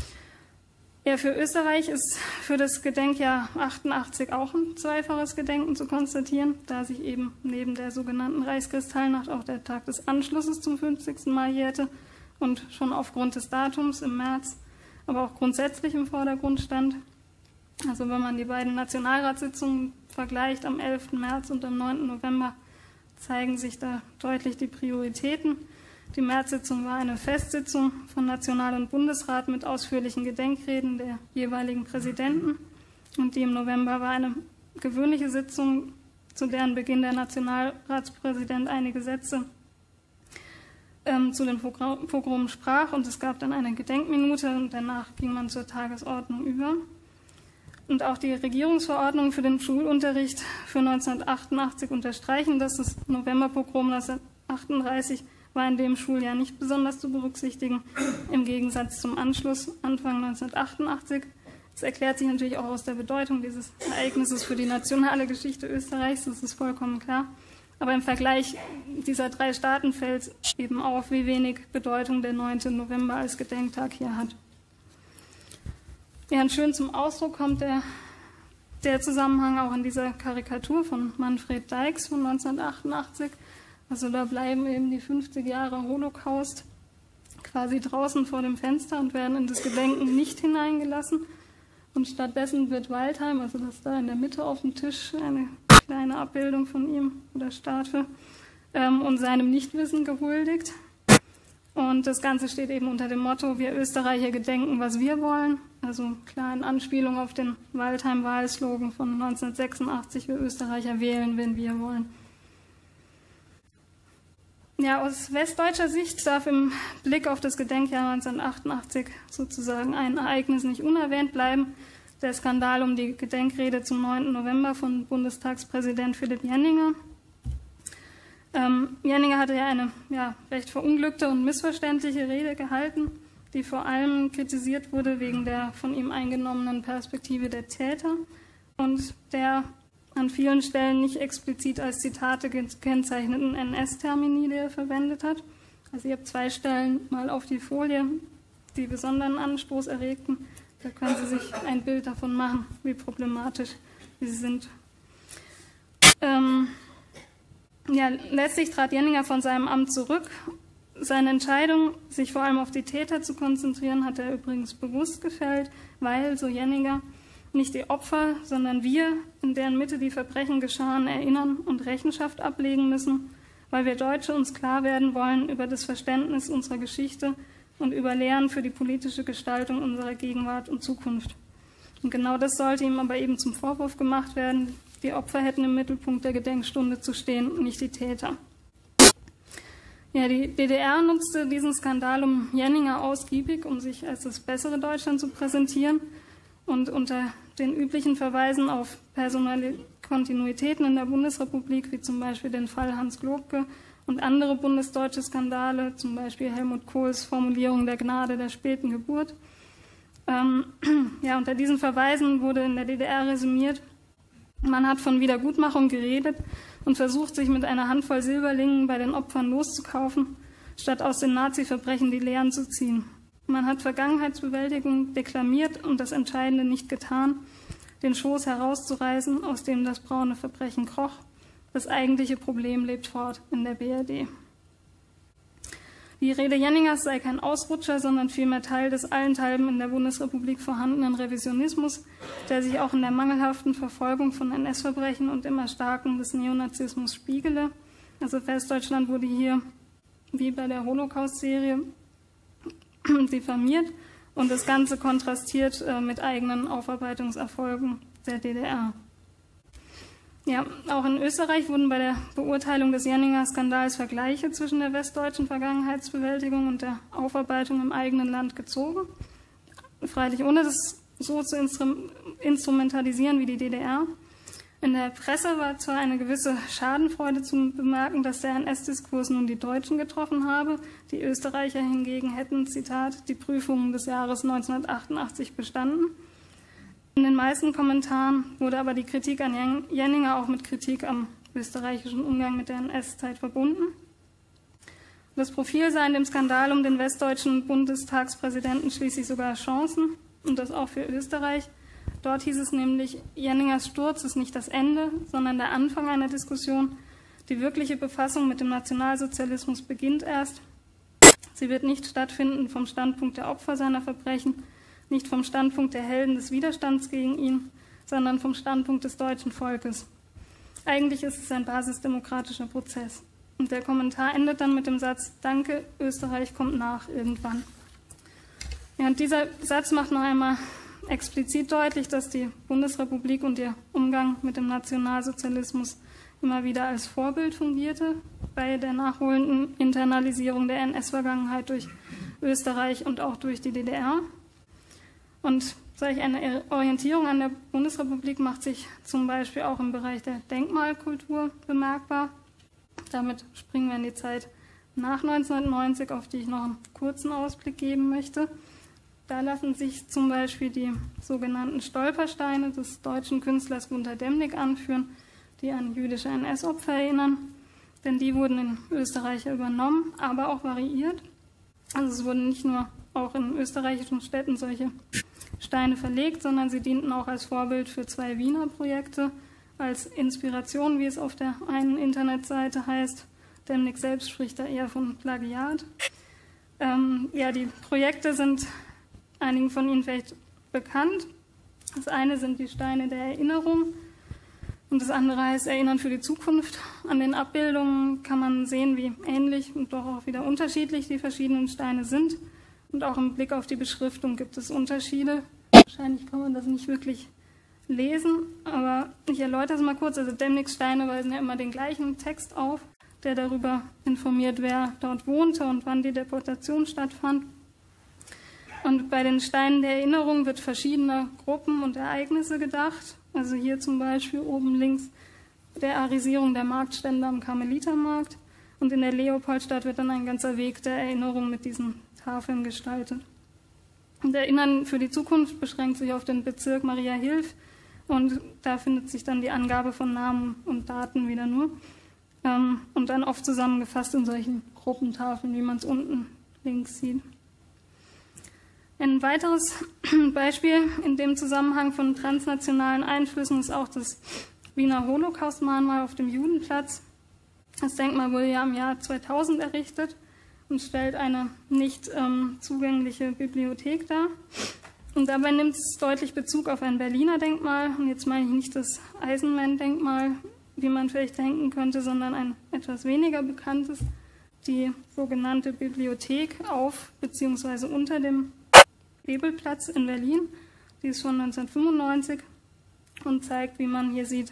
Ja, für Österreich ist für das Gedenkjahr 88 auch ein zweifaches Gedenken zu konstatieren, da sich eben neben der sogenannten Reichskristallnacht auch der Tag des Anschlusses zum 50. Mal jährte und schon aufgrund des Datums im März, aber auch grundsätzlich im Vordergrund stand. Also wenn man die beiden Nationalratssitzungen vergleicht, am 11. März und am 9. November, zeigen sich da deutlich die Prioritäten. Die Märzsitzung war eine Festsitzung von National- und Bundesrat mit ausführlichen Gedenkreden der jeweiligen Präsidenten. Und die im November war eine gewöhnliche Sitzung, zu deren Beginn der Nationalratspräsident einige Sätze zu den Pogromen sprach. Und es gab dann eine Gedenkminute und danach ging man zur Tagesordnung über. Und auch die Regierungsverordnungen für den Schulunterricht für 1988 unterstreichen, dass das Novemberpogrom 1938 war in dem Schuljahr nicht besonders zu berücksichtigen, im Gegensatz zum Anschluss Anfang 1988. Das erklärt sich natürlich auch aus der Bedeutung dieses Ereignisses für die nationale Geschichte Österreichs, das ist vollkommen klar. Aber im Vergleich dieser 3 Staaten fällt eben auf, wie wenig Bedeutung der 9. November als Gedenktag hier hat. Ja, und schön zum Ausdruck kommt der Zusammenhang auch in dieser Karikatur von Manfred Deix von 1988. Also da bleiben eben die 50 Jahre Holocaust quasi draußen vor dem Fenster und werden in das Gedenken nicht hineingelassen. Und stattdessen wird Waldheim, also das da in der Mitte auf dem Tisch, eine kleine Abbildung von ihm oder Statue, und seinem Nichtwissen gehuldigt. Und das Ganze steht eben unter dem Motto, wir Österreicher gedenken, was wir wollen. Also klar in Anspielung auf den Waldheim-Wahlslogan von 1986, wir Österreicher wählen, wenn wir wollen. Ja, aus westdeutscher Sicht darf im Blick auf das Gedenkjahr 1988 sozusagen ein Ereignis nicht unerwähnt bleiben. Der Skandal um die Gedenkrede zum 9. November von Bundestagspräsident Philipp Jenninger. Jenninger hatte ja eine recht verunglückte und missverständliche Rede gehalten, die vor allem kritisiert wurde wegen der von ihm eingenommenen Perspektive der Täter und der an vielen Stellen nicht explizit als Zitate gekennzeichneten NS-Termini, die er verwendet hat. Also ihr habt 2 Stellen mal auf die Folie, die besonderen Anstoß erregten. Da können Sie sich ein Bild davon machen, wie problematisch sie sind. Letztlich trat Jenninger von seinem Amt zurück. Seine Entscheidung, sich vor allem auf die Täter zu konzentrieren, hat er übrigens bewusst gefällt, weil, so Jenninger, nicht die Opfer, sondern wir, in deren Mitte die Verbrechen geschahen, erinnern und Rechenschaft ablegen müssen, weil wir Deutsche uns klar werden wollen über das Verständnis unserer Geschichte und über Lehren für die politische Gestaltung unserer Gegenwart und Zukunft. Und genau das sollte ihm aber eben zum Vorwurf gemacht werden, Die Opfer hätten im Mittelpunkt der Gedenkstunde zu stehen, nicht die Täter. Ja, die DDR nutzte diesen Skandal um Jenninger ausgiebig, um sich als das bessere Deutschland zu präsentieren. Und unter den üblichen Verweisen auf personelle Kontinuitäten in der Bundesrepublik, wie zum Beispiel den Fall Hans Globke und andere bundesdeutsche Skandale, zum Beispiel Helmut Kohls Formulierung der Gnade der späten Geburt. Unter diesen Verweisen wurde in der DDR resümiert, man hat von Wiedergutmachung geredet und versucht, sich mit einer Handvoll Silberlingen bei den Opfern loszukaufen, statt aus den Nazi-Verbrechen die Lehren zu ziehen. Man hat Vergangenheitsbewältigung deklamiert und das Entscheidende nicht getan, den Schoß herauszureißen, aus dem das braune Verbrechen kroch. Das eigentliche Problem lebt fort in der BRD. Die Rede Jenningers sei kein Ausrutscher, sondern vielmehr Teil des allenthalben in der Bundesrepublik vorhandenen Revisionismus, der sich auch in der mangelhaften Verfolgung von NS-Verbrechen und im Erstarken des Neonazismus spiegele. Also Westdeutschland wurde hier, wie bei der Holocaust-Serie, diffamiert und das Ganze kontrastiert mit eigenen Aufarbeitungserfolgen der DDR. Ja, auch in Österreich wurden bei der Beurteilung des Jenninger-Skandals Vergleiche zwischen der westdeutschen Vergangenheitsbewältigung und der Aufarbeitung im eigenen Land gezogen. Freilich ohne das so zu instrumentalisieren wie die DDR. In der Presse war zwar eine gewisse Schadenfreude zu bemerken, dass der NS-Diskurs nun die Deutschen getroffen habe. Die Österreicher hingegen hätten, Zitat, die Prüfungen des Jahres 1988 bestanden. In den meisten Kommentaren wurde aber die Kritik an Jenninger auch mit Kritik am österreichischen Umgang mit der NS-Zeit verbunden. Das Profil sah in dem Skandal um den westdeutschen Bundestagspräsidenten schließlich sogar Chancen, und das auch für Österreich. Dort hieß es nämlich, Jenningers Sturz ist nicht das Ende, sondern der Anfang einer Diskussion. Die wirkliche Befassung mit dem Nationalsozialismus beginnt erst. Sie wird nicht stattfinden vom Standpunkt der Opfer seiner Verbrechen, nicht vom Standpunkt der Helden des Widerstands gegen ihn, sondern vom Standpunkt des deutschen Volkes. Eigentlich ist es ein basisdemokratischer Prozess. Und der Kommentar endet dann mit dem Satz, danke, Österreich kommt nach irgendwann. Ja, und dieser Satz macht noch einmal explizit deutlich, dass die Bundesrepublik und ihr Umgang mit dem Nationalsozialismus immer wieder als Vorbild fungierte bei der nachholenden Internalisierung der NS-Vergangenheit durch Österreich und auch durch die DDR. Und eine Orientierung an der Bundesrepublik macht sich zum Beispiel auch im Bereich der Denkmalkultur bemerkbar. Damit springen wir in die Zeit nach 1990, auf die ich noch einen kurzen Ausblick geben möchte. Da lassen sich zum Beispiel die sogenannten Stolpersteine des deutschen Künstlers Gunter Demnig anführen, die an jüdische NS-Opfer erinnern. Denn die wurden in Österreich übernommen, aber auch variiert. Also es wurden nicht nur auch in österreichischen Städten solche Steine verlegt, sondern sie dienten auch als Vorbild für 2 Wiener Projekte, als Inspiration, wie es auf der einen Internetseite heißt. Demnig selbst spricht da eher von Plagiat. Die Projekte sind einigen von Ihnen vielleicht bekannt. Das eine sind die Steine der Erinnerung und das andere heißt Erinnern für die Zukunft. An den Abbildungen kann man sehen, wie ähnlich und doch auch wieder unterschiedlich die verschiedenen Steine sind. Und auch im Blick auf die Beschriftung gibt es Unterschiede. Wahrscheinlich kann man das nicht wirklich lesen, aber ich erläutere es mal kurz. Also Demnigs Steine weisen ja immer den gleichen Text auf, der darüber informiert, wer dort wohnte und wann die Deportation stattfand. Und bei den Steinen der Erinnerung wird verschiedener Gruppen und Ereignisse gedacht. Also hier zum Beispiel oben links der Arisierung der Marktstände am Karmelitermarkt. Und in der Leopoldstadt wird dann ein ganzer Weg der Erinnerung mit diesen Tafeln gestaltet. Und Erinnern für die Zukunft beschränkt sich auf den Bezirk Mariahilf und da findet sich dann die Angabe von Namen und Daten wieder nur und dann oft zusammengefasst in solchen Gruppentafeln, wie man es unten links sieht. Ein weiteres Beispiel in dem Zusammenhang von transnationalen Einflüssen ist auch das Wiener Holocaust-Mahnmal auf dem Judenplatz. Das Denkmal wurde ja im Jahr 2000 errichtet und stellt eine nicht zugängliche Bibliothek dar. Und dabei nimmt es deutlich Bezug auf ein Berliner Denkmal. Und jetzt meine ich nicht das Eisenman-Denkmal, wie man vielleicht denken könnte, sondern ein etwas weniger bekanntes, die sogenannte Bibliothek auf bzw. unter dem Bebelplatz in Berlin. Die ist von 1995 und zeigt, wie man hier sieht,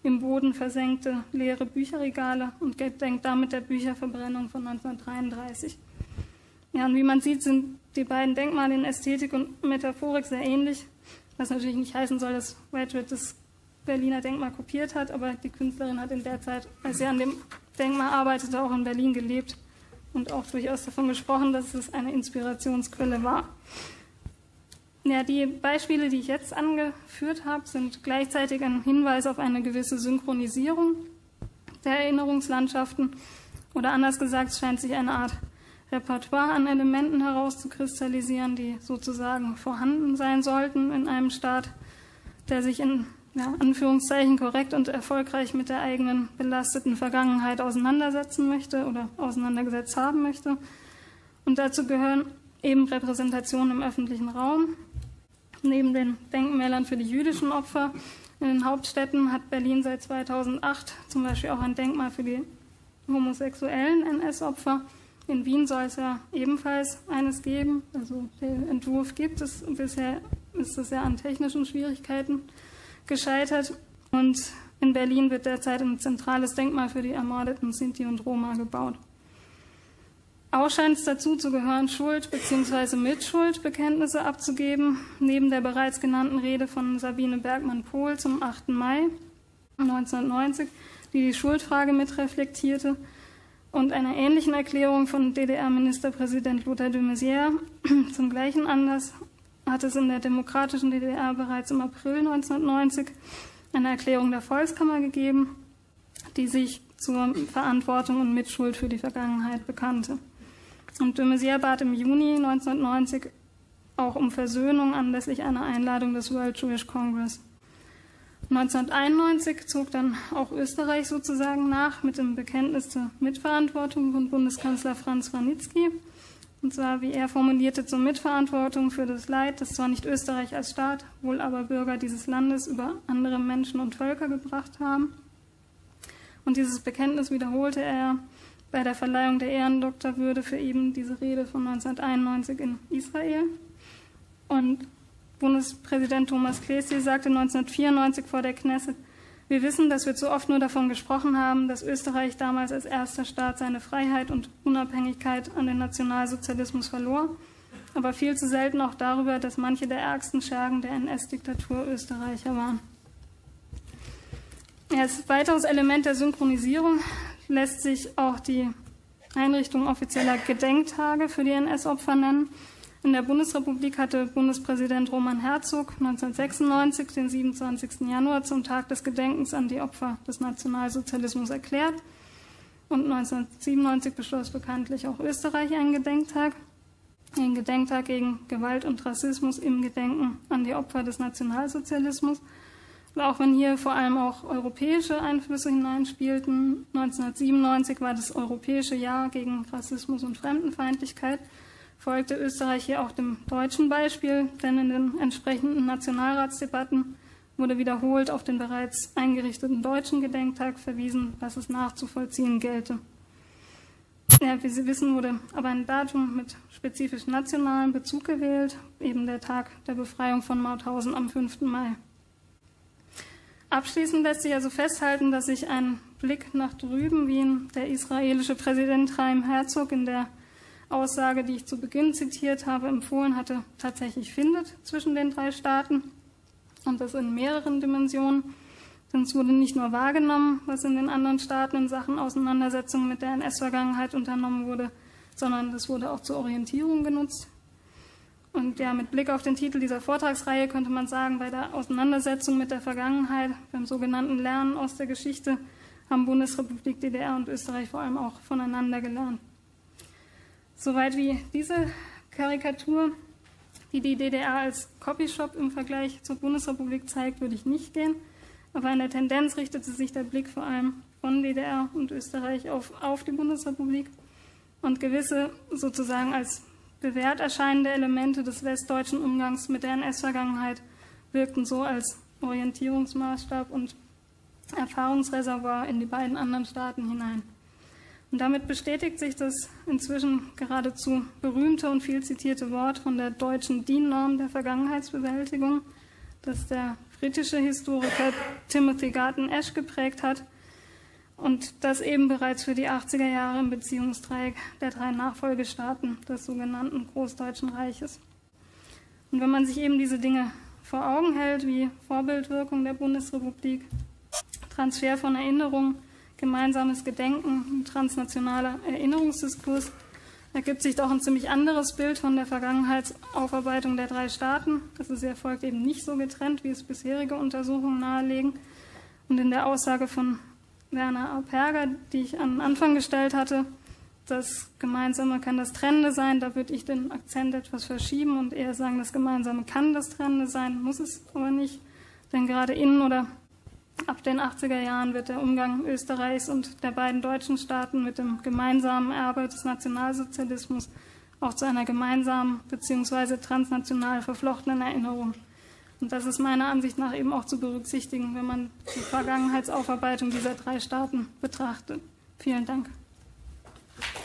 im Boden versenkte leere Bücherregale und gedenkt damit der Bücherverbrennung von 1933. Ja, und wie man sieht, sind die beiden Denkmale in Ästhetik und Metaphorik sehr ähnlich, was natürlich nicht heißen soll, dass Wedgwood das Berliner Denkmal kopiert hat, aber die Künstlerin hat in der Zeit, als sie an dem Denkmal arbeitete, auch in Berlin gelebt und auch durchaus davon gesprochen, dass es eine Inspirationsquelle war. Ja, die Beispiele, die ich jetzt angeführt habe, sind gleichzeitig ein Hinweis auf eine gewisse Synchronisierung der Erinnerungslandschaften. Oder anders gesagt, es scheint sich eine Art Repertoire an Elementen herauszukristallisieren, die sozusagen vorhanden sein sollten in einem Staat, der sich in Anführungszeichen korrekt und erfolgreich mit der eigenen belasteten Vergangenheit auseinandersetzen möchte oder auseinandergesetzt haben möchte. Und dazu gehören eben Repräsentationen im öffentlichen Raum. Neben den Denkmälern für die jüdischen Opfer in den Hauptstädten hat Berlin seit 2008 zum Beispiel auch ein Denkmal für die homosexuellen NS-Opfer. In Wien soll es ja ebenfalls eines geben. Also der Entwurf gibt es. Bisher ist es ja an technischen Schwierigkeiten gescheitert. Und in Berlin wird derzeit ein zentrales Denkmal für die ermordeten Sinti und Roma gebaut. Auch scheint es dazu zu gehören, Schuld- bzw. Mitschuldbekenntnisse abzugeben, neben der bereits genannten Rede von Sabine Bergmann-Pohl zum 8. Mai 1990, die Schuldfrage mitreflektierte, und einer ähnlichen Erklärung von DDR-Ministerpräsident Lothar de Maizière zum gleichen Anlass hat es in der demokratischen DDR bereits im April 1990 eine Erklärung der Volkskammer gegeben, die sich zur Verantwortung und Mitschuld für die Vergangenheit bekannte. Und de Maizière bat im Juni 1990 auch um Versöhnung anlässlich einer Einladung des World Jewish Congress. 1991 zog dann auch Österreich sozusagen nach mit dem Bekenntnis zur Mitverantwortung von Bundeskanzler Franz Vranitzky. Und zwar, wie er formulierte, zur Mitverantwortung für das Leid, das zwar nicht Österreich als Staat, wohl aber Bürger dieses Landes über andere Menschen und Völker gebracht haben. Und dieses Bekenntnis wiederholte er bei der Verleihung der Ehrendoktorwürde für eben diese Rede von 1991 in Israel. Und Bundespräsident Thomas Klesi sagte 1994 vor der Knesset: Wir wissen, dass wir zu oft nur davon gesprochen haben, dass Österreich damals als erster Staat seine Freiheit und Unabhängigkeit an den Nationalsozialismus verlor, aber viel zu selten auch darüber, dass manche der ärgsten Schergen der NS-Diktatur Österreicher waren. Als weiteres Element der Synchronisierung lässt sich auch die Einrichtung offizieller Gedenktage für die NS-Opfer nennen. In der Bundesrepublik hatte Bundespräsident Roman Herzog 1996 den 27. Januar zum Tag des Gedenkens an die Opfer des Nationalsozialismus erklärt. Und 1997 beschloss bekanntlich auch Österreich einen Gedenktag gegen Gewalt und Rassismus im Gedenken an die Opfer des Nationalsozialismus. Und auch wenn hier vor allem auch europäische Einflüsse hineinspielten, 1997 war das Europäische Jahr gegen Rassismus und Fremdenfeindlichkeit, folgte Österreich hier auch dem deutschen Beispiel, denn in den entsprechenden Nationalratsdebatten wurde wiederholt auf den bereits eingerichteten deutschen Gedenktag verwiesen, was es nachzuvollziehen gelte. Ja, wie Sie wissen, wurde aber ein Datum mit spezifisch nationalem Bezug gewählt, eben der Tag der Befreiung von Mauthausen am 5. Mai. Abschließend lässt sich also festhalten, dass sich ein Blick nach drüben, wie ihn der israelische Präsident Chaim Herzog in der Aussage, die ich zu Beginn zitiert habe, empfohlen hatte, tatsächlich findet zwischen den drei Staaten, und das in mehreren Dimensionen. Denn es wurde nicht nur wahrgenommen, was in den anderen Staaten in Sachen Auseinandersetzung mit der NS-Vergangenheit unternommen wurde, sondern es wurde auch zur Orientierung genutzt. Und ja, mit Blick auf den Titel dieser Vortragsreihe könnte man sagen, bei der Auseinandersetzung mit der Vergangenheit, beim sogenannten Lernen aus der Geschichte, haben Bundesrepublik DDR und Österreich vor allem auch voneinander gelernt. Soweit wie diese Karikatur, die die DDR als Copyshop im Vergleich zur Bundesrepublik zeigt, würde ich nicht gehen. Aber in der Tendenz richtete sich der Blick vor allem von DDR und Österreich auf die Bundesrepublik. Und gewisse sozusagen als bewährt erscheinende Elemente des westdeutschen Umgangs mit der NS-Vergangenheit wirkten so als Orientierungsmaßstab und Erfahrungsreservoir in die beiden anderen Staaten hinein. Und damit bestätigt sich das inzwischen geradezu berühmte und viel zitierte Wort von der deutschen DIN-Norm der Vergangenheitsbewältigung, das der britische Historiker Timothy Garton Ash geprägt hat und das eben bereits für die 80er Jahre im Beziehungsdreieck der 3 Nachfolgestaaten des sogenannten Großdeutschen Reiches. Und wenn man sich eben diese Dinge vor Augen hält, wie Vorbildwirkung der Bundesrepublik, Transfer von Erinnerungen, gemeinsames Gedenken, transnationaler Erinnerungsdiskurs, ergibt sich doch ein ziemlich anderes Bild von der Vergangenheitsaufarbeitung der 3 Staaten. Das erfolgt eben nicht so getrennt, wie es bisherige Untersuchungen nahelegen. Und in der Aussage von Werner Aperger, die ich am Anfang gestellt hatte, das Gemeinsame kann das Trennende sein, da würde ich den Akzent etwas verschieben und eher sagen, das Gemeinsame kann das Trennende sein, muss es aber nicht. Denn gerade in oder ab den 80er Jahren wird der Umgang Österreichs und der beiden deutschen Staaten mit dem gemeinsamen Erbe des Nationalsozialismus auch zu einer gemeinsamen bzw. transnational verflochtenen Erinnerung. Und das ist meiner Ansicht nach eben auch zu berücksichtigen, wenn man die Vergangenheitsaufarbeitung dieser 3 Staaten betrachtet. Vielen Dank.